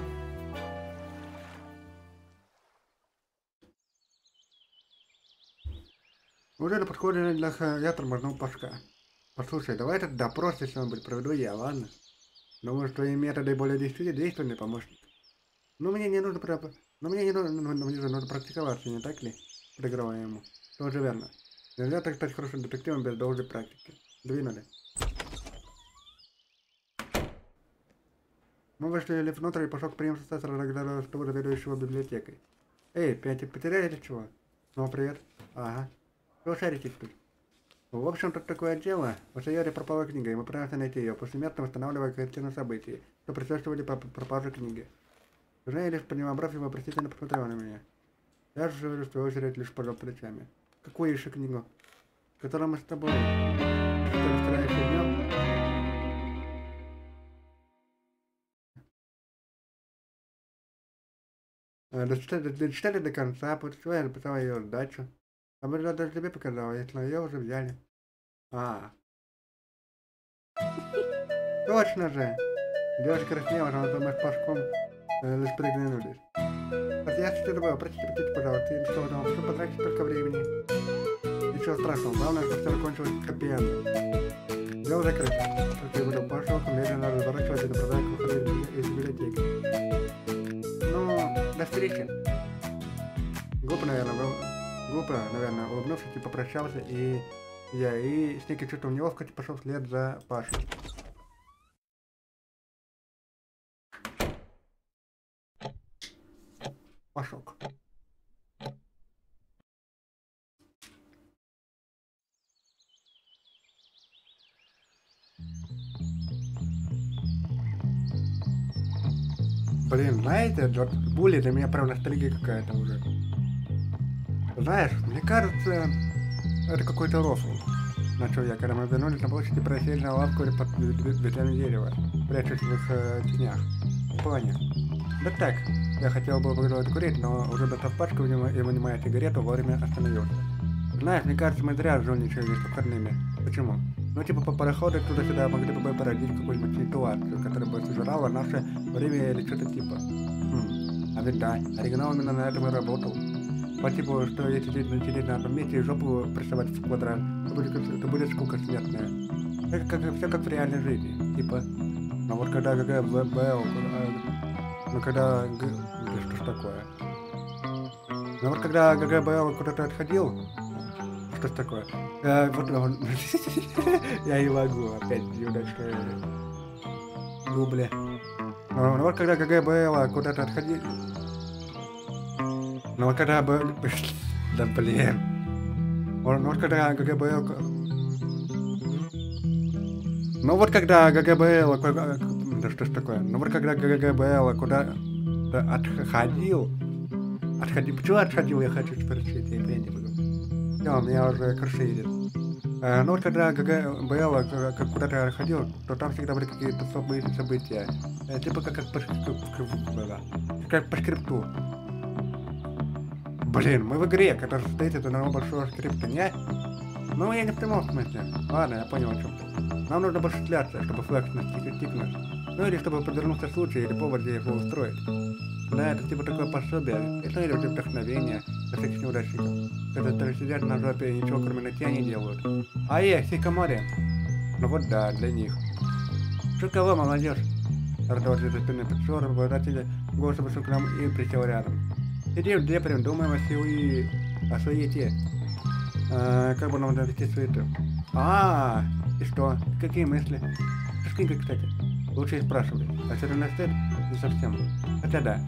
Уже на подходе для я тормознул Пашка. Послушай, давай этот допрос, если он будет, проведу я, ладно? Думаю, что твои методы более действенный помощник. Но мне не нужно мне же нужно практиковаться, не так ли? Проигрывая ему. Тоже верно. Нельзя так стать хорошим детективом без должной практики. Двинули. Мы вышли внутрь и пошел к приему разговора с того заведующего библиотекой. Эй, потеряли или чего? Ну, привет. Ага. Что шарите тут? В общем, тут такое дело. В Сайоре пропала книга, и мы пытаемся найти ее. После смерти восстанавливая картину событий, что предшествовали пропаже книги. Жена лишь подняла бровь и вопросительно посмотрела на меня. Я же, в свою очередь, лишь пожал плечами. Какую еще книгу? Которую мы с тобой... Что, стараешься днем? Дочитали до конца, после чего я написала ее сдачу. А мы даже тебе показала, если ее уже взяли. А. Точно же! Девушка краснела, она там с Пашком лишь приглянулись. Я что забыл, простите, пожалуйста, им что там, что потратить столько времени. Ничего страшного, главное, что все закончилось хэппи-эндом. Дело закрыто. Как я выдал Пашу, медленно разворачиваясь и направляя к выходу из библиотеки. Ну, до встречи. Глупо, наверное, улыбнувшись и попрощался, и я с неким чувством неловкости пошел вслед за Пашей. Пашок. Блин, знаете, Джордж Булли для меня прям ностальгия какая-то уже. Знаешь, мне кажется, это какой-то рофл. Начал я, когда мы вернулись на площадь и просели на лавку под ветвями дерева, прячась в их тенях. В плане. Да так, я хотел бы продолжать курить, но уже достав пачку и вынимая сигарету, вовремя остановился. Знаешь, мне кажется, мы зря жульничали с выходными. Почему? Ну типа по пароходу туда-сюда могли бы породить какую-нибудь ситуацию, которая бы сожрала наше время или что-то типа. А ведь да, оригинал именно на этом и работал. По типу, что если сидеть на одном месте и жопу прессовать в квадрат, то будет скука смертная. Все как в реальной жизни. Типа, но вот когда ГГБЛ, ну когда... Что ж такое? Ну вот когда ГГБЛ куда-то отходил, что ж такое? Вот он... Я не могу опять неудачно дубли. Ну вот когда ГГБЛ куда-то отходил... Ну вот когда бы... Да блин. Ну вот когда ГГБЛ... Ну вот когда ГГБЛ... Да что ж такое? Ну вот когда ГГБЛ куда-то отходил... Почему отходил? Я хочу спросить, я не буду. Всё, у меня уже крыша едет. Ну вот когда ГГБЛ куда-то отходил, то там всегда были какие-то события. Типа как по скрипту. Блин, мы в игре, которая состоит из одного большого скрипта, не? Ну, я не в прямом смысле. Ладно, я понял о чем-то. Нам нужно больше шляться, чтобы флэкс тикнуть. Ну, или чтобы подвернулся случай или повод, где его устроить. Да, это типа такое пособие. Это или вдохновение для всяких неудачников. Которые сидят на жопе и ничего кроме нытья не делают. А хикамори. Ну вот да, для них. Шутково, молодежь. Раздался за спины пацора, обладателя голоса вышел к нам и присел рядом. Сидим, депрем, думаем о суете. Как бы нам довести суету? И что? Какие мысли? С книгой, кстати. Лучше и спрашивали. А что на стыд? Не совсем. Хотя да.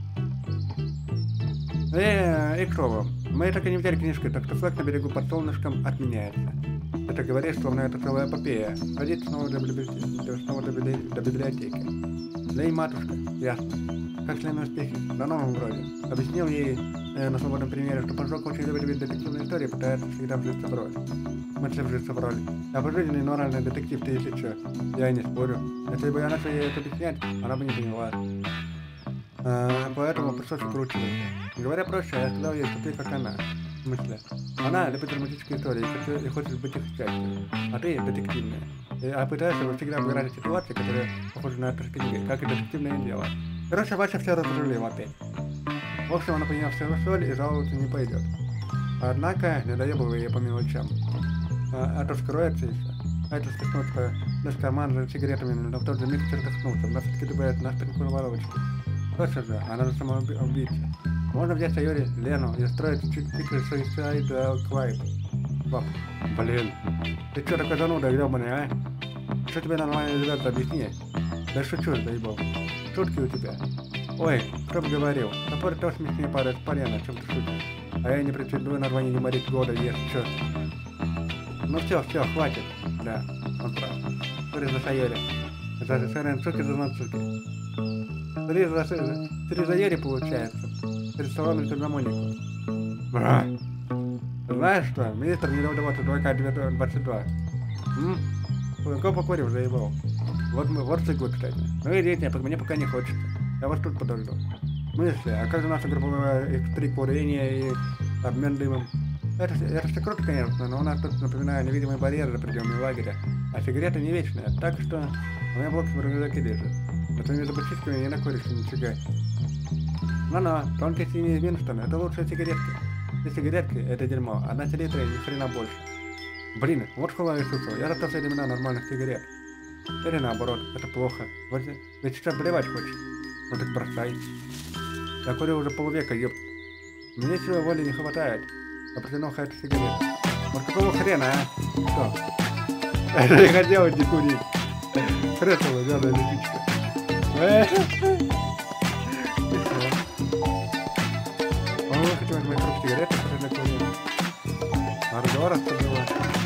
И к слову, мы так и не взяли книжку, так что флаг на берегу под солнышком отменяется. Это говорит, словно это целая эпопея. Ходить снова до библиотеки. Да и матушка, ясно. Как члены успехи, на новом вроде. Объяснил ей на свободном примере, что Пашок очень любит детективные истории, пытается всегда вжиться в роль. Мысли вжиться в роль. А пожизненный нормальный детектив, ты если чё. Я и не спорю. Если бы я начал ей это объяснять, она бы не поняла. Поэтому пришлось выкручиваться. Говоря проще, я сказал ей, что ты как она. В смысле? Она любит романтические истории и хочет быть их частью. А ты детективная. А пытаешься всегда выбирать ситуации, которые похожи на это с книгой, как и детективное дело. Короче, Вася все разрулил опять. В общем, она поняла всю соль и жаловаться не пойдет. Однако, не доебывай ее по мелочам. А то скроется еще. А это столкнуться без кармана с сигаретами, но в тот же миг чертахнуться. Она все-таки добавляет на спинку воровочки. Точно же, она же самоубийца. Можно взять Сайори, Лену и строить чуть-чуть Suicide Quest. Блин. Ты что такой зануда, гребаный, а? Что тебе нормально ребята объясни? Да шучу, заебал. Шутки у тебя. Ой, кто бы говорил. Напор тоже смешнее падает с полена, чем ты шутишь. А я не претендую на звание юморист года, есть чё. Ну все, хватит. Да, он прав. Смотри за Сайори. За Сайори цуки, за Нацуки. Смотри за Йори получается. Перед столом или Монику. Бра. Знаешь что? Министр не доводит 2К22. Кого покурил, заебал. Вот цигут, кстати. Ну идите, мне пока не хочется. Я вас тут подожду. Мысли, а как же наша групповая курение и обмен дымом? Это все круто, конечно, но у нас тут, напоминаю, невидимый барьер за пределами лагеря. А сигареты не вечные, так что у меня блок в рюкзаке лежит. А то между бочишками не накуришься нифига. Но, тонкости не из Винстона, это лучшие сигаретки. И сигаретки — это дерьмо, одна селитра и ни хрена больше. Блин, вот школа Иисуса, я расту все времена нормальных сигарет. Или наоборот, это плохо. Ведь сейчас блевать хочешь. Ну так бросай. Я курю уже полвека, ёп. Мне силы воли не хватает. А протянул эту сигарету. Вот какого хрена, а? Что? Я не хотел не курить. Хреново, вялая лисичка. По-моему, хотелось моих рук сигареты, которые накурил. А разговора что было?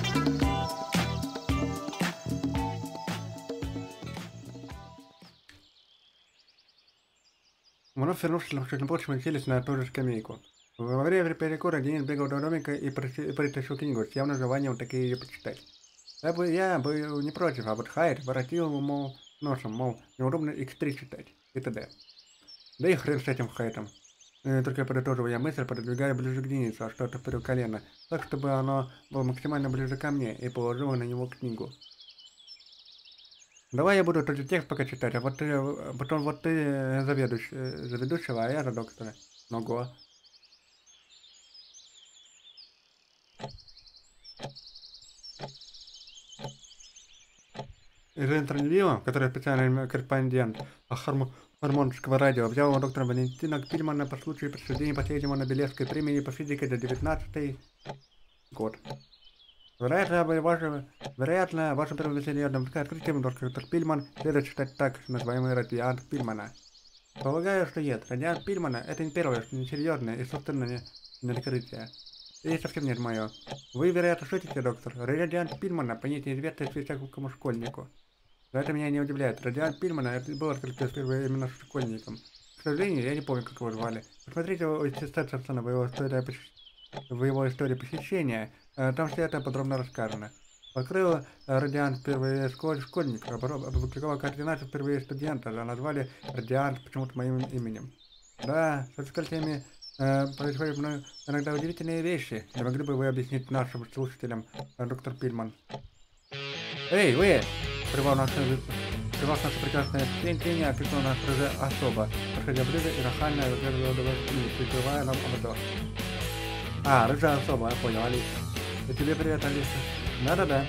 Вновь вернувшись к почве, селись на ту же скамейку. Во время перекура Денис бегал до домика и притащил книгу с явным желанием таки ее почитать. Я бы не против, а вот Хайд воротил ему, мол, носом, мол, неудобно X3 читать и т.д. Да и хрен с этим Хайдом. Только подытоживая я мысль, пододвигая ближе к Денису, а что-то вперед колено, так, чтобы оно было максимально ближе ко мне, и положил на него книгу. Давай я буду только текст пока читать, а вот потом вот ты за ведущего, а я за доктора. Ого. Из интервью, который специальный корреспондент Хормонского радио взял у доктора Валентина Кпильмана по случаю присуждения последнего Нобелевской премии по физике за 19-й год. Вероятно, ваше первое серьезное открытие, доктор Кпильман, следует читать так, называемый радиант Кпильмана. Полагаю, что нет, радиант Кпильмана — это не первое, несерьезное и собственное открытие. И совсем нет мое. Вы, вероятно, шутите, доктор. Радиант Кпильмана — понятие известное всякому школьнику. Но это меня не удивляет. Радиант Кпильмана — это был открыт впервые именно школьником. К сожалению, я не помню, как его звали. Посмотрите Стetsона в его истории посещения. Там все это подробно рассказано. Открыл радиант впервые школьник, опубликовал координаты впервые студента, а назвали радиант почему-то моим именем. Да, с открытиями происходят иногда удивительные вещи. Не могли бы вы объяснить нашим слушателям, доктор Пильман? Эй, вы! Прервал наше прекрасное впечатление, окликнул нас уже особо, подходя ближе и нахально прикрывая нам обзор. А, рыжая особа, я понял, Алиса. И тебе привет, Алиса. Да-да-да.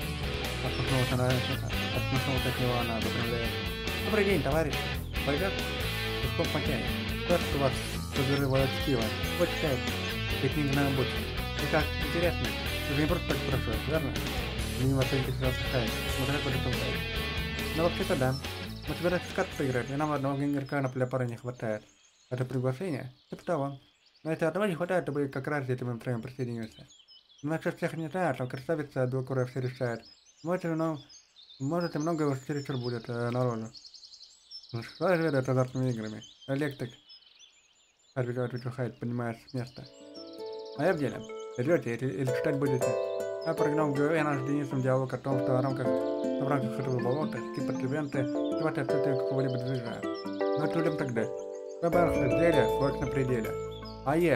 Отмахнулась от него она, поправляя. Добрый день, товарищ. Пойдет? Песком потянет. Кажется, у вас разрывает пиво. Вот читает. И книга на обочине. И как, интересно. Ты же не просто так спрашиваешь, верно? Мимо поинтересовался Хайд. Смотря куда толкает. Ну вообще-то да. Мы собираемся в карты поиграть, и нам одного игрока для пары не хватает. Это приглашение? Типа того. Но если одного не хватает, то будет как раз, если мы втроем присоединимся. Насчет всех не знаю, там красавица Дуакура все решает. Может и много уж чересчур будет народу. Что же это азартными играми? Электрик. Отвечал Хайд, поднимаясь с места. А я в деле. Идете или читать будете? Я прогнал в голове наш с Денисом диалог о том, что в рамках этого болота, типа ивенты, ситуация отсутствия какого-либо движения. Но это людям тогда. Собрался в деле, срок на пределе. А я.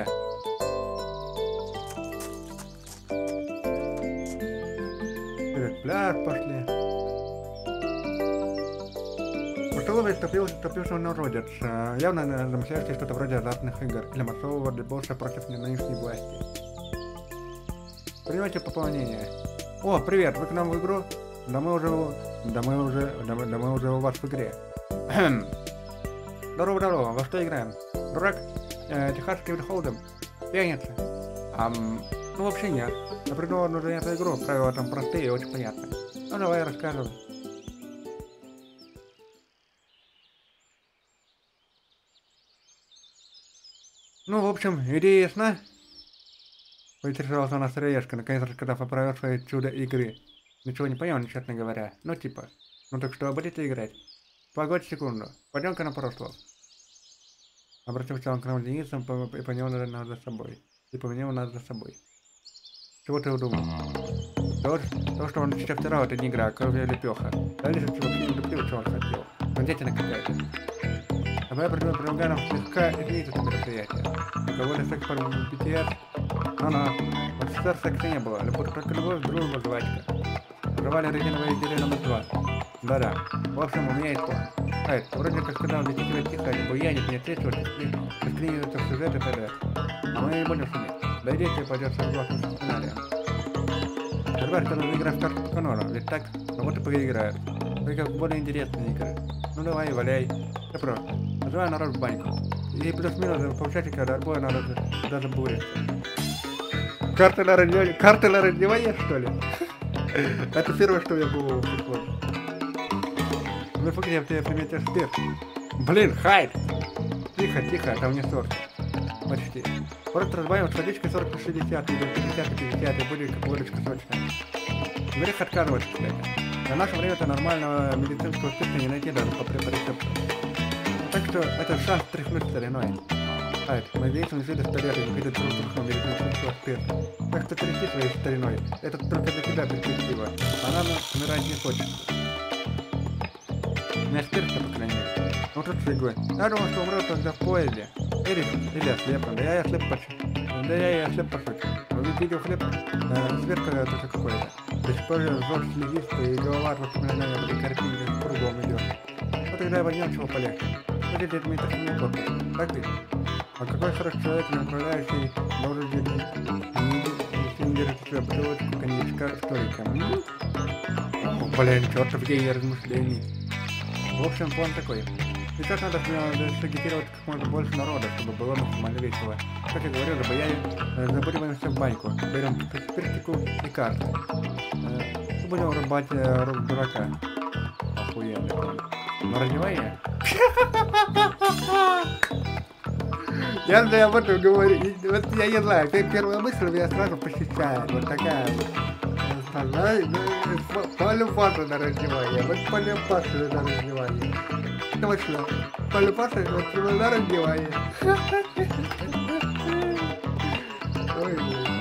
Через пляж пошли. В столовой вступился народец, явно замышляющий что-то вроде азартных игр или массового дебоша против нынешней власти. Принимайте пополнение. О, привет, вы к нам в игру? Да мы уже у вас в игре. Здорово, во что играем? Дурак? Техасский Вильхолдем? Пьяница? Ну вообще нет. Я придумал одну занятую игру, правила там простые и очень понятные. Ну давай рассказывай. Ну, в общем, идея ясна? Поинтересовался у нас Сыроежка, наконец рассказав о правилах своей чудо игры. Ничего не понял, честно говоря. Ну типа. Ну так что, будете играть? Погодь секунду. Пойдем-ка на пару слов. Обратился он к нам Денисом и понял нас за собой. И поменял нас за собой. Чего ты удумал? То, что он сейчас второго, это не игра, а кровь лепеха. Дальше чего не люблю, что он хотел. Бандитина какая-то. Давай предлагаю нам слегка изменить это мероприятие. Договор секс по BTS. Ну-ну. Вот сейчас секса не было. Только любовь, дружба, жвачка. Проживали резиновые изделия номер 2. Да-да. В общем, у меня есть план. Хайд, вроде как сказал, для тебя тихо, не буянит, не ответствует, вклинивается в сюжет и т.д. А мы не будем шуметь. Дойдите и пойдет согласно со сценарием. Давай, что нужно играть в карту по канону, ведь так, а вот и поиграют. Только более интересные игры. Ну давай, валяй. Все просто. Называй народ в баньку. И плюс-минус получайте, когда отбоя надо даже буриться. Карты на раздевание, что ли? Это первое, что я было пришло. Ну факт, я в тебе приметил спирт. Блин, Хайд! Тихо, там не сорт. Почти. Просто разбавим с водичкой 40-60 или 50-50, будет как водочка сочная. Грех отказываться, кстати. На наше время это нормального медицинского спирта не найти даже по рецепту. Так что это шанс тряхнуть стариной. Хайд, мы действуем из вида старета и видят друг друга медицинского спирта. Так что трясти своей стариной. Это только для тебя перспектива. Она умирать не хочет. У меня спирт-то, по крайней мере. Ну тут фигуй. Я думал, что умрет тогда в поезде. Или ослепну. Да я и ослеп по сути. Вы видел хлеб? Сверка тоже какой-то. До сих пор взор слезистый и голова от воспоминания об этой картине кругом идет. Вот тогда его нечего полегче. Будет это метафорный корпус. Так ведь? А какой хороший человек, не управляющий, должен не держит себя бутылочку коньячка столиком. Блин, чертов гей размышлений. В общем, план такой. Сейчас надо сагитировать как можно больше народа, чтобы было максимально весело. Как я говорил, забудем все в баньку. Берем спиртику и карты. Будем рубать дурака. Охуенный план. Но раздевание? Я об этом говорю. Вот я не знаю, первая мысль меня сразу посещает. Вот такая вот. Полюбаться на раздевание. Вот полюбаться на раздевание. Точно. Полюбаться на раздевание. Ой,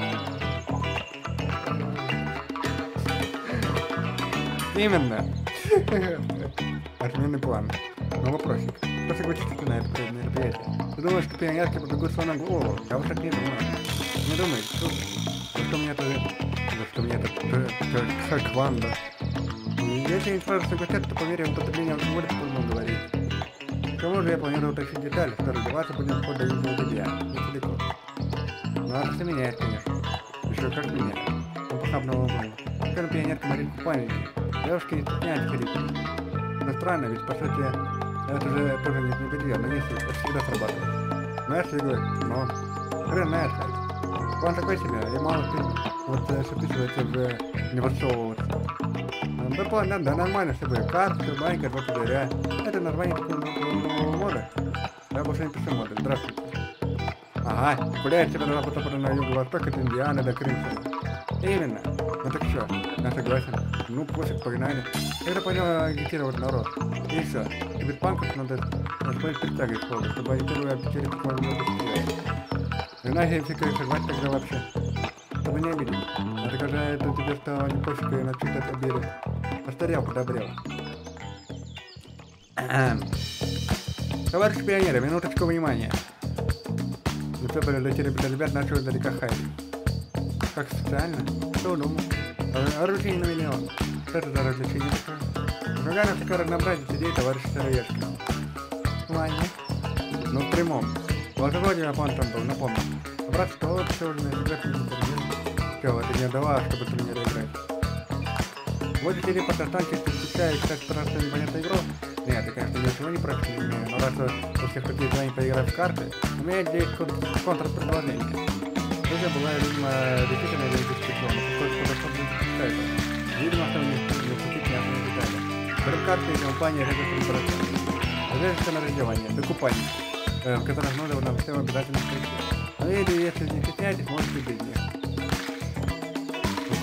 именно. Отменный план. Но вопросик. Что согласитесь на это мероприятие? Ты думаешь, что пионерки побегут слона голову? Я вот так не думаю. Не думай, что мне это как Ванда. Если не сразу согласятся, то по мере употребления алкоголя будем говорить. К тому же я планирую уточнить детали, что раздеваться будем вплоть до южного белья, недалеко. Ну а все меняет, конечно. Еще как меняет. Он похабного угодно. Скажем, пионерка Марин купальники. Девушки не стесняются ходить. Но странно, ведь по сути это же тоже не белье, но если это всегда срабатывает. Знаешь, я говорю, но хрен знает, как. План такой себе, и мало вот вписывается в не высовываться. Да план, да, нормально все будет. Карты, банька, два пузыря. Это название такого мода. Я больше не пишу моды. Здравствуйте. Ага, гуляет себе на запад на юго-восток от Индианы до Крымсона. Именно. Ну так что, я согласен. Ну, пофиг, погнали. Это понял агитировать народ. И все. И без панков надо своих притягивать ходу, чтобы они первые объективы как можно быстрее. Иначе все, конечно, мать тогда вообще. Чтобы не обидеть. Это когда это тебе стало не пофиг и начать это обидеть. Постарел, подобрел. Товарищи пионеры, минуточку внимания. Лицо прилетели для ребят нашего издалека Хайди. Как специально? Что думал? Оружие на миллион. Что это за развлечение такое? Другая такое разнообразие сидит, товарищ Сыроежки. Ладно. Ну, в прямом. Волшебный план там был, напомню. Брат, что вот сегодня играть не турнир. Чего, ты не отдавала, чтобы турниры играть? Будете ли по Татарстанке встречать как просто непонятную игру? Нет, я, конечно, ничего не прошу, но раз у всех людей желание поиграть в карты, у меня здесь контрпредложение. Друзья, была, видимо, действительно дискуссия, поскольку подошел к сайту. Видимо, что не пустить неожиданные детали. Берем карты и компания регистрации процесса. Завяжется на раздевание, до купальника, в котором нужно нам всем обязательно прийти. Но если не стесняетесь, можете без них.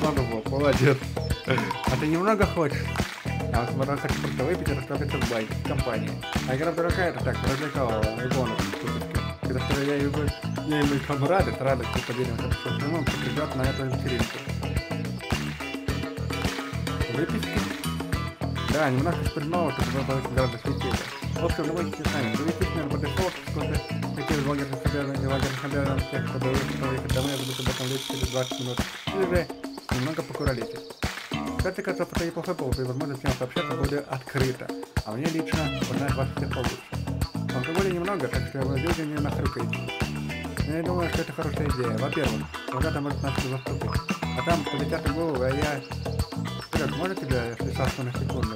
смогу, молодец. А ты немного хочешь? Я вот смотрю, хочу просто выпить и расслабиться в байке, в компании. А игра дорогая, это так, развлекала Ивонов. Когда что я и мой камрады с радостью поделимся, что прямым придет на эту вечеринку. Выписки? Да, немножко спрямовал, чтобы было гораздо светлее. В общем, давайте с нами. Заведите, наверное, по дефолту, сколько какие блогеры собирают тех, кто выехать домой, я буду об этом лечь через 20 минут. Или же немного покуролите. Кстати, кажется, это неплохой повод, и возможно с ним пообщаться более открыто. А мне лично узнать вас всех получше. Алкоголя немного, так что люди не нахрюкаете. Но я думаю, что это хорошая идея. Во-первых, ребята может нас заступить. А там полетят в голову, а я... Серег, можно тебя, если саску на секунду?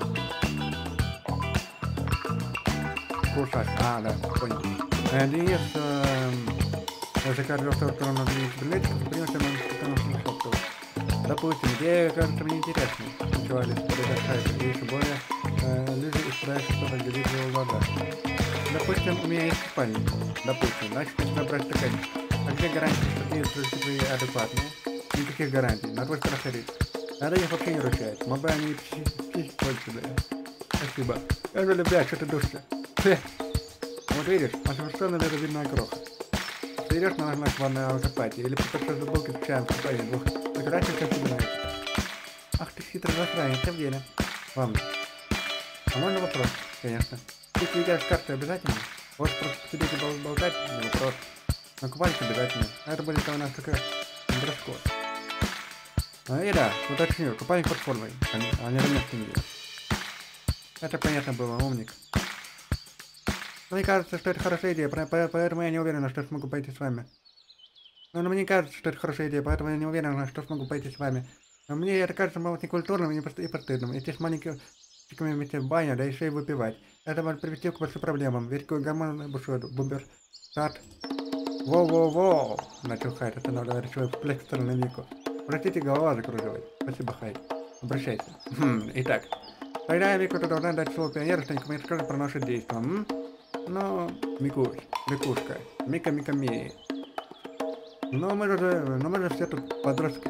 Кушать. А, да, понял. Денис закажет сторону билетиков, приносит нам что-то шоптову. Допустим, идея кажется мне интересной. Сначала лишь передохает, и еще более люди исправляют что-то делить в его глазах. Допустим, у меня есть спальник. Допустим, значит, нужно брать стаканчик. А где гарантии, что ты твои адекватные? Никаких гарантий, на твой страх и риск. Надо их вообще не ручать. Мобы они психи больше, бля. Спасибо. Я же люблю, что ты душишься. Вот видишь, совершенно это видно кроха. Ты идешь на наш ванной аутопатии или просто забылки с чаем в компании двух прекрасных, как тебе нравится. Ах ты хитрый засранец, ты в деле. Ладно. А можно вопрос? Конечно. Если играешь в карты обязательно? Можешь просто сидеть и болтать? Не вопрос. Но купальник обязательно. А это будет у нас как раз дресс-код. И да, уточню, купальник под формой, а не ремонт не видел. Это понятно было, умник. Мне кажется, что это хорошая идея, поэтому я не уверен, что смогу пойти с вами. Но мне кажется, что это хорошая идея, поэтому я не уверен, что смогу пойти с вами. Но мне это кажется, может, некультурным и постыдным. Идти с маленькими вместе в баню, да еще и выпивать. Это может привести к большим проблемам, ведь гормон бушует, бумер, стат. Воу-воу-воу, начал Хайд, это надо речевой всплеск стороны Нику. Простите, голова закружилась. Спасибо, Хайд. Обращайся. Итак, тогда я Вику, ты должна дать слово пионеру, что-нибудь мне расскажет про наши действия. Ну, Микушка, Мика-Мика-Ми. Но мы же все тут подростки.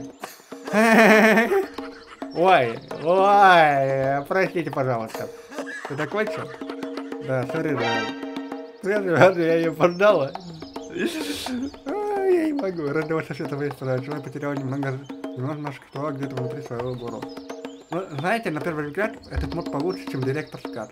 Ой, простите, пожалуйста. Ты закончил? Да, смотри, да. Я ее поддала. Я не могу. Ради вас все это выяснилось. Человек потерял немного наших ствола где-то внутри своего гору. Но, знаете, на первый взгляд, этот мод получше, чем директор скат.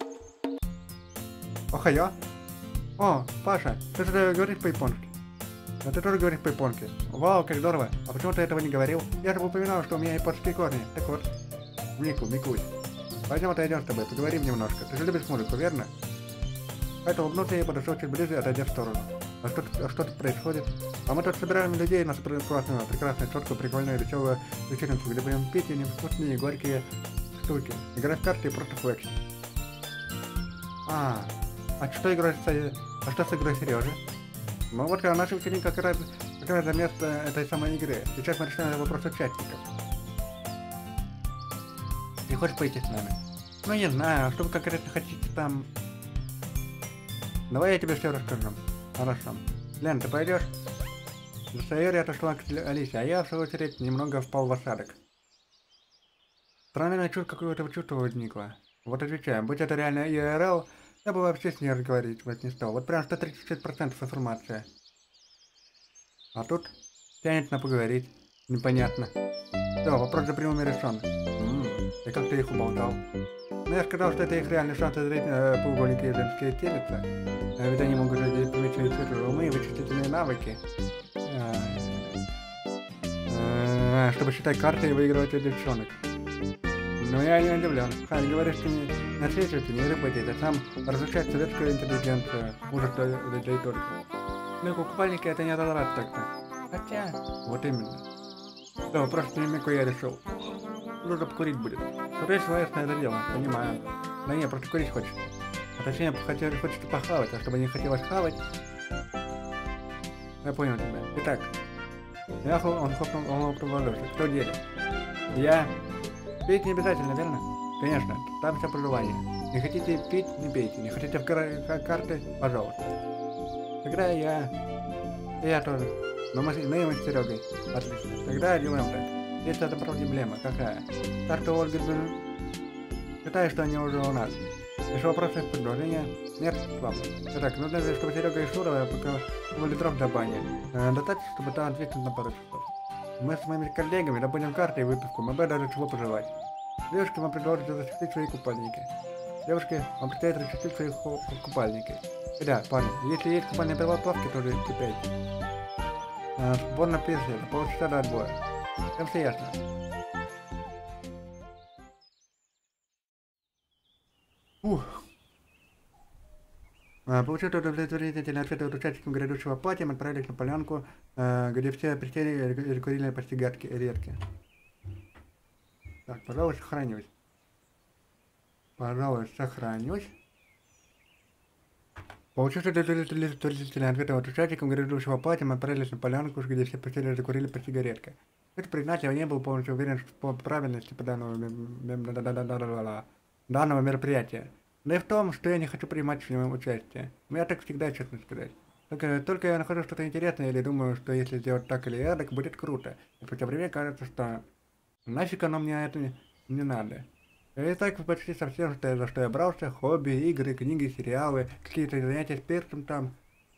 Охайо? О, Паша, ты же говоришь по-японски. А ты тоже говоришь по-японски. Вау, как здорово. А почему ты этого не говорил? Я же упоминал, что у меня японские корни. Так вот, Микусь. Пойдем отойдем с тобой, поговорим немножко. Ты же любишь музыку, верно? Поэтому улыбнулся и подошел чуть ближе, отойдя в сторону. А что тут происходит? А мы тут собираем людей на прекрасную, четкую, прикольную, веселую вечеринку, где будем пить и невкусные, горькие штуки. Играть в карты и просто флексить. А что играть а что с игрой Сережи? Ну вот наша вечеринка как раз за место этой самой игры. Сейчас мы решаем вопрос участников. Ты хочешь пойти с нами? Ну не знаю, что вы конкретно хотите там. Давай я тебе все расскажу. Хорошо. Лен, ты пойдешь? Sayori отошла к Алисе, а я в свою очередь немного впал в осадок. Странное чувство, какое-то чувство возникло. Вот отвечаю, будь это реально IRL, я бы вообще с ней разговаривать не стал. Вот прям 136% информации. А тут тянет на поговорить. Непонятно. Все, вопрос за прямыми решен. И как ты их уболтал? Ну я сказал, что это их реальный шанс озреть полуголенькие женские телица. Ведь они могут иметь умы и вычислительные навыки. Чтобы считать карты и выигрывать от девчонок. Но я не удивлен. Хай, говоришь, что не отслеживаете, не рыбаете, а сам разучать советскую интеллигенцию. Ужас для только. Ну, купальники это не одолжать так-то. Хотя, вот именно. Да, вопрос с Мику я решил. Нужно покурить будет. Курить словесное это дело, понимаю. Да не, просто курить хочет. А точнее, хочется похавать, а чтобы не хотелось хавать. Я понял тебя. Итак, он хлопнул в ладоши. Кто делит? Я... Пить не обязательно, верно? Конечно, там все проживание. Не хотите пить, не пейте. Не хотите в карты, пожалуйста. Тогда я тоже. Но мы с Серегой. Отлично. Тогда делаем так. Если это проблема, какая? Карта Ольги считаю, что они уже у нас. Еще вопросы и предложения? Нет, слабо. Итак, нужно, чтобы Серега и Шурова пока дров до бани. Достаточно, чтобы там ответить на пару часов. Мы с моими коллегами добудем карты и выпивку, мы бы даже чего пожелать. Девушки вам предложат защитить свои купальники. Девушки вам предстоит защитить свои купальники. И да, парни, если есть купальные приготовки, то же кипейте. Сбор на пенсию, это полчаса до отбоя. Всем все ясно. Получив удовлетворительный ответ от участников грядущего пати, мы отправились на полянку, где все присели и курили почти гадкие редки. Так, пожалуй, сохранюсь. Получив удовлетворительный ответ от участников грядущего пати, мы отправились на полянку, где все присели и закурили по сигаретке. Это признать, я не был полностью уверен в правильности данного мероприятия. Да и в том, что я не хочу принимать в нем участие. Я так всегда, честно сказать. Только я нахожу что-то интересное или думаю, что если сделать так или эдак, будет круто. И в то время кажется, что нафиг оно мне это не надо. Я и так почти совсем, за что я брался: хобби, игры, книги, сериалы, какие-то занятия спортом там,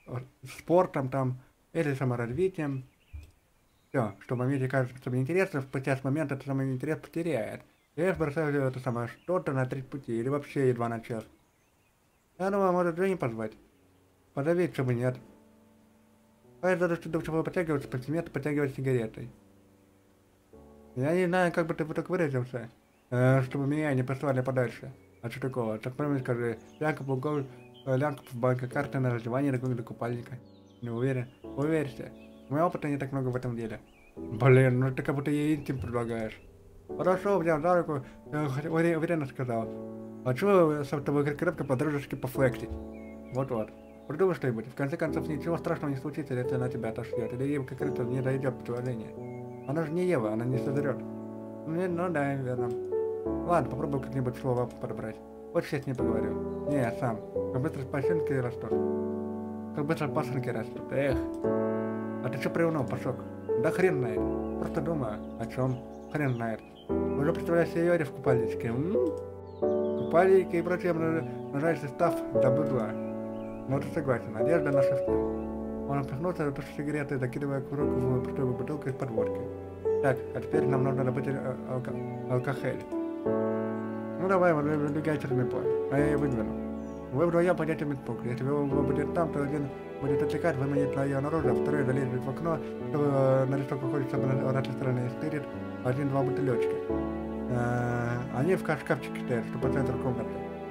или саморазвитием. Все, что в моменте кажется, что мне интересно, спустя с момента это самый интерес потеряет. Я бросаю это самое что-то на 3 пути, или вообще едва на час. Я думаю, может Женю позвать. Подавить, чтобы нет. Поэтому, чтобы подтягиваться по смету, подтягивать сигаретой. Я не знаю, как бы ты так выразился, чтобы меня не послали подальше. А что такого? Так прямо скажи, Лянков в банке, карты на раздевание до купальника. Не уверен. Уверься. У меня опыта не так много в этом деле. Блин, ну ты как будто ей интим предлагаешь. Хорошо, взял за руку, уверенно сказал. Хочу с тобой крепко по-дружески пофлексить. Вот-вот. Придумай что-нибудь. В конце концов, ничего страшного не случится, если она тебя отошьет. Или Ева как-то не дойдет предложение. Она же не Ева, она не созрет. Ну да, верно. Ладно, попробую как-нибудь слово подобрать. Вот сейчас с ней поговорю. Не, сам. Как быстро пасынки растут. Как быстро пасынки растут. Эх. А ты что приунул, Пашок? Да хрен знает. Просто думаю, о чем. Хрен знает. Уже представляешь себе Йори в купальничке. Купальники и прочее множайший состав для быдла. Ну ты согласен, одежда наша все. Он усмехнулся, туши сигареты, докидывая курок в пустую бутылку из-под водки. Так, а теперь нам нужно добыть алкохель. Ну давай, выдвигай через поле. А я ее выдвину. Вы вдвоем пойдете в медпункт. Если его будет там, то один будет отвлекать, выменить на ее наружу, а второй залезет в окно, чтобы на листок выходит с разной стороны и стырит 1-2 бутылечки. Они в шкафчике стоят, что по центру комнаты.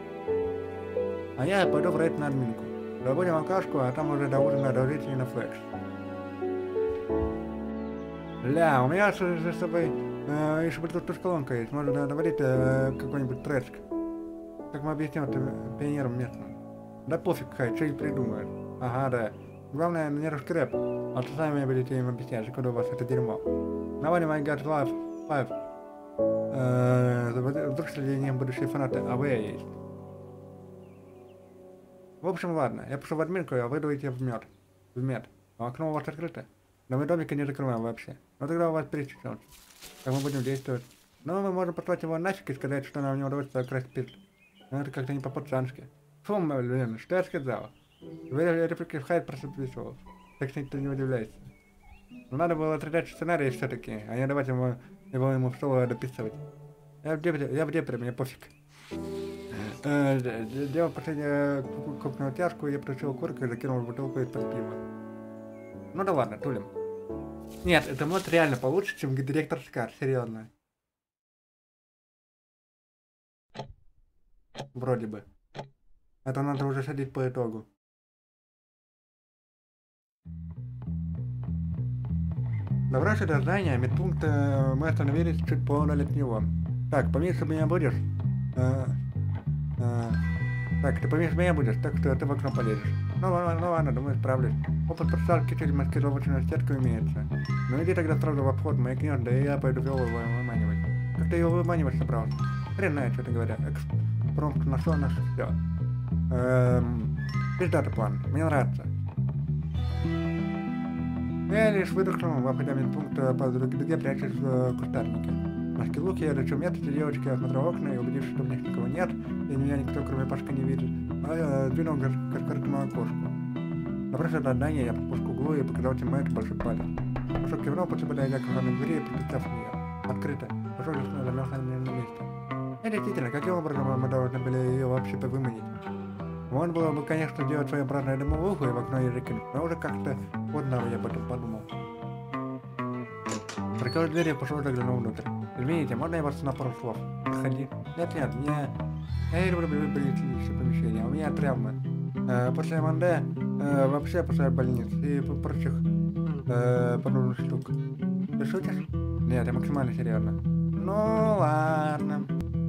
А я пойду в рейд на админку. Добудем алкашку, а там уже до ужина доложите на флекс. Ля, у меня с собой еще тут колонка есть. Можно доводить какой-нибудь трэшк. Как мы объясним это пионерам местным. Да пофиг, хай, что и придумают. Ага, да. Главное, не раскреп. А то сами будете им объяснять, откуда у вас это дерьмо. Навали my god life 5. Вдруг среди них будущие фанаты АВ есть. В общем, ладно. Я пошел в админку, а вы дуете в мед. А окно у вас открыто? Но мы домика не закрываем вообще. Ну тогда у вас перечислен. Как мы будем действовать? Ну, мы можем послать его нафиг и сказать, что нам не удается красть спирт. Но это как-то не по-пацански. Фу, блин, что я сказал? Вы реплики в хайт просто пришел. Так что никто не удивляется. Но надо было отрезать сценарий все-таки, а не давать ему в слово дописывать. Я в депре, мне пофиг. Делал последнюю крупную тяжку, я пришел курку и закинул в бутылку из-под пива. Ну да ладно, тулим. Нет, это мод реально получше, чем директор Скар, серьезно. Вроде бы. Это надо уже садить по итогу. Добравшись до здания, медпункта, мы остановились чуть поодаль от него. Так, поменьше меня будешь? Так, ты поменьше меня будешь, так что ты в окно полезешь. Ну ладно, думаю, справлюсь. Опыт проставки через маскировочную сетку имеется. Ну иди тогда сразу в обход моих гнезд, да и я пойду его выманивать. Как ты его выманивать собрался? Хрен знает, что ты говорят. Экспромт нашел наше все. Пиздатый план, мне нравится. Я лишь выдохнул в определенный пункт по дуге, прячась в кустарнике. Маски лук я рычу метод, девочки осмотрел окна и, убедившись, что в них никого нет, и меня никто, кроме Пашка, не видит, двинул к открытому окошку. Набравшись до здания, я подполз к углу и показал тиммейту большой палец. Пашок кивнул, после подойдя к главной двери и припустив в нее. Открыто. Пашок замялся на месте. И действительно, каким образом мы должны были ее вообще выманить? Можно было бы, конечно, делать свое обратное домовуху и в окно ей закинуть, но уже как-то поднал я об этом подумал. Прикрыл дверь и пошел заглянул внутрь. Извините, можно я вас на пару слов? Подходи. Нет, я люблю личные помещения, у меня травмы. После МНД, вообще после больницы и прочих подобных штук. Ты шутишь? Нет, я максимально серьезно. Ну ладно.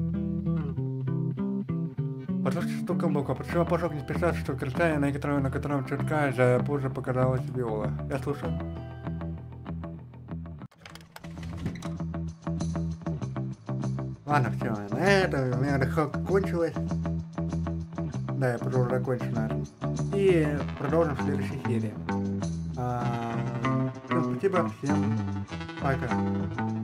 Послушайте стуком боку, почему Пашок не спешил, что крестьяне, на котором чутка же позже показалась Виола. Я слушаю. Ладно, все, на это у меня легко кончилось. Да, я уже закончу, наверное. И продолжим в следующей серии. Спасибо всем. Пока.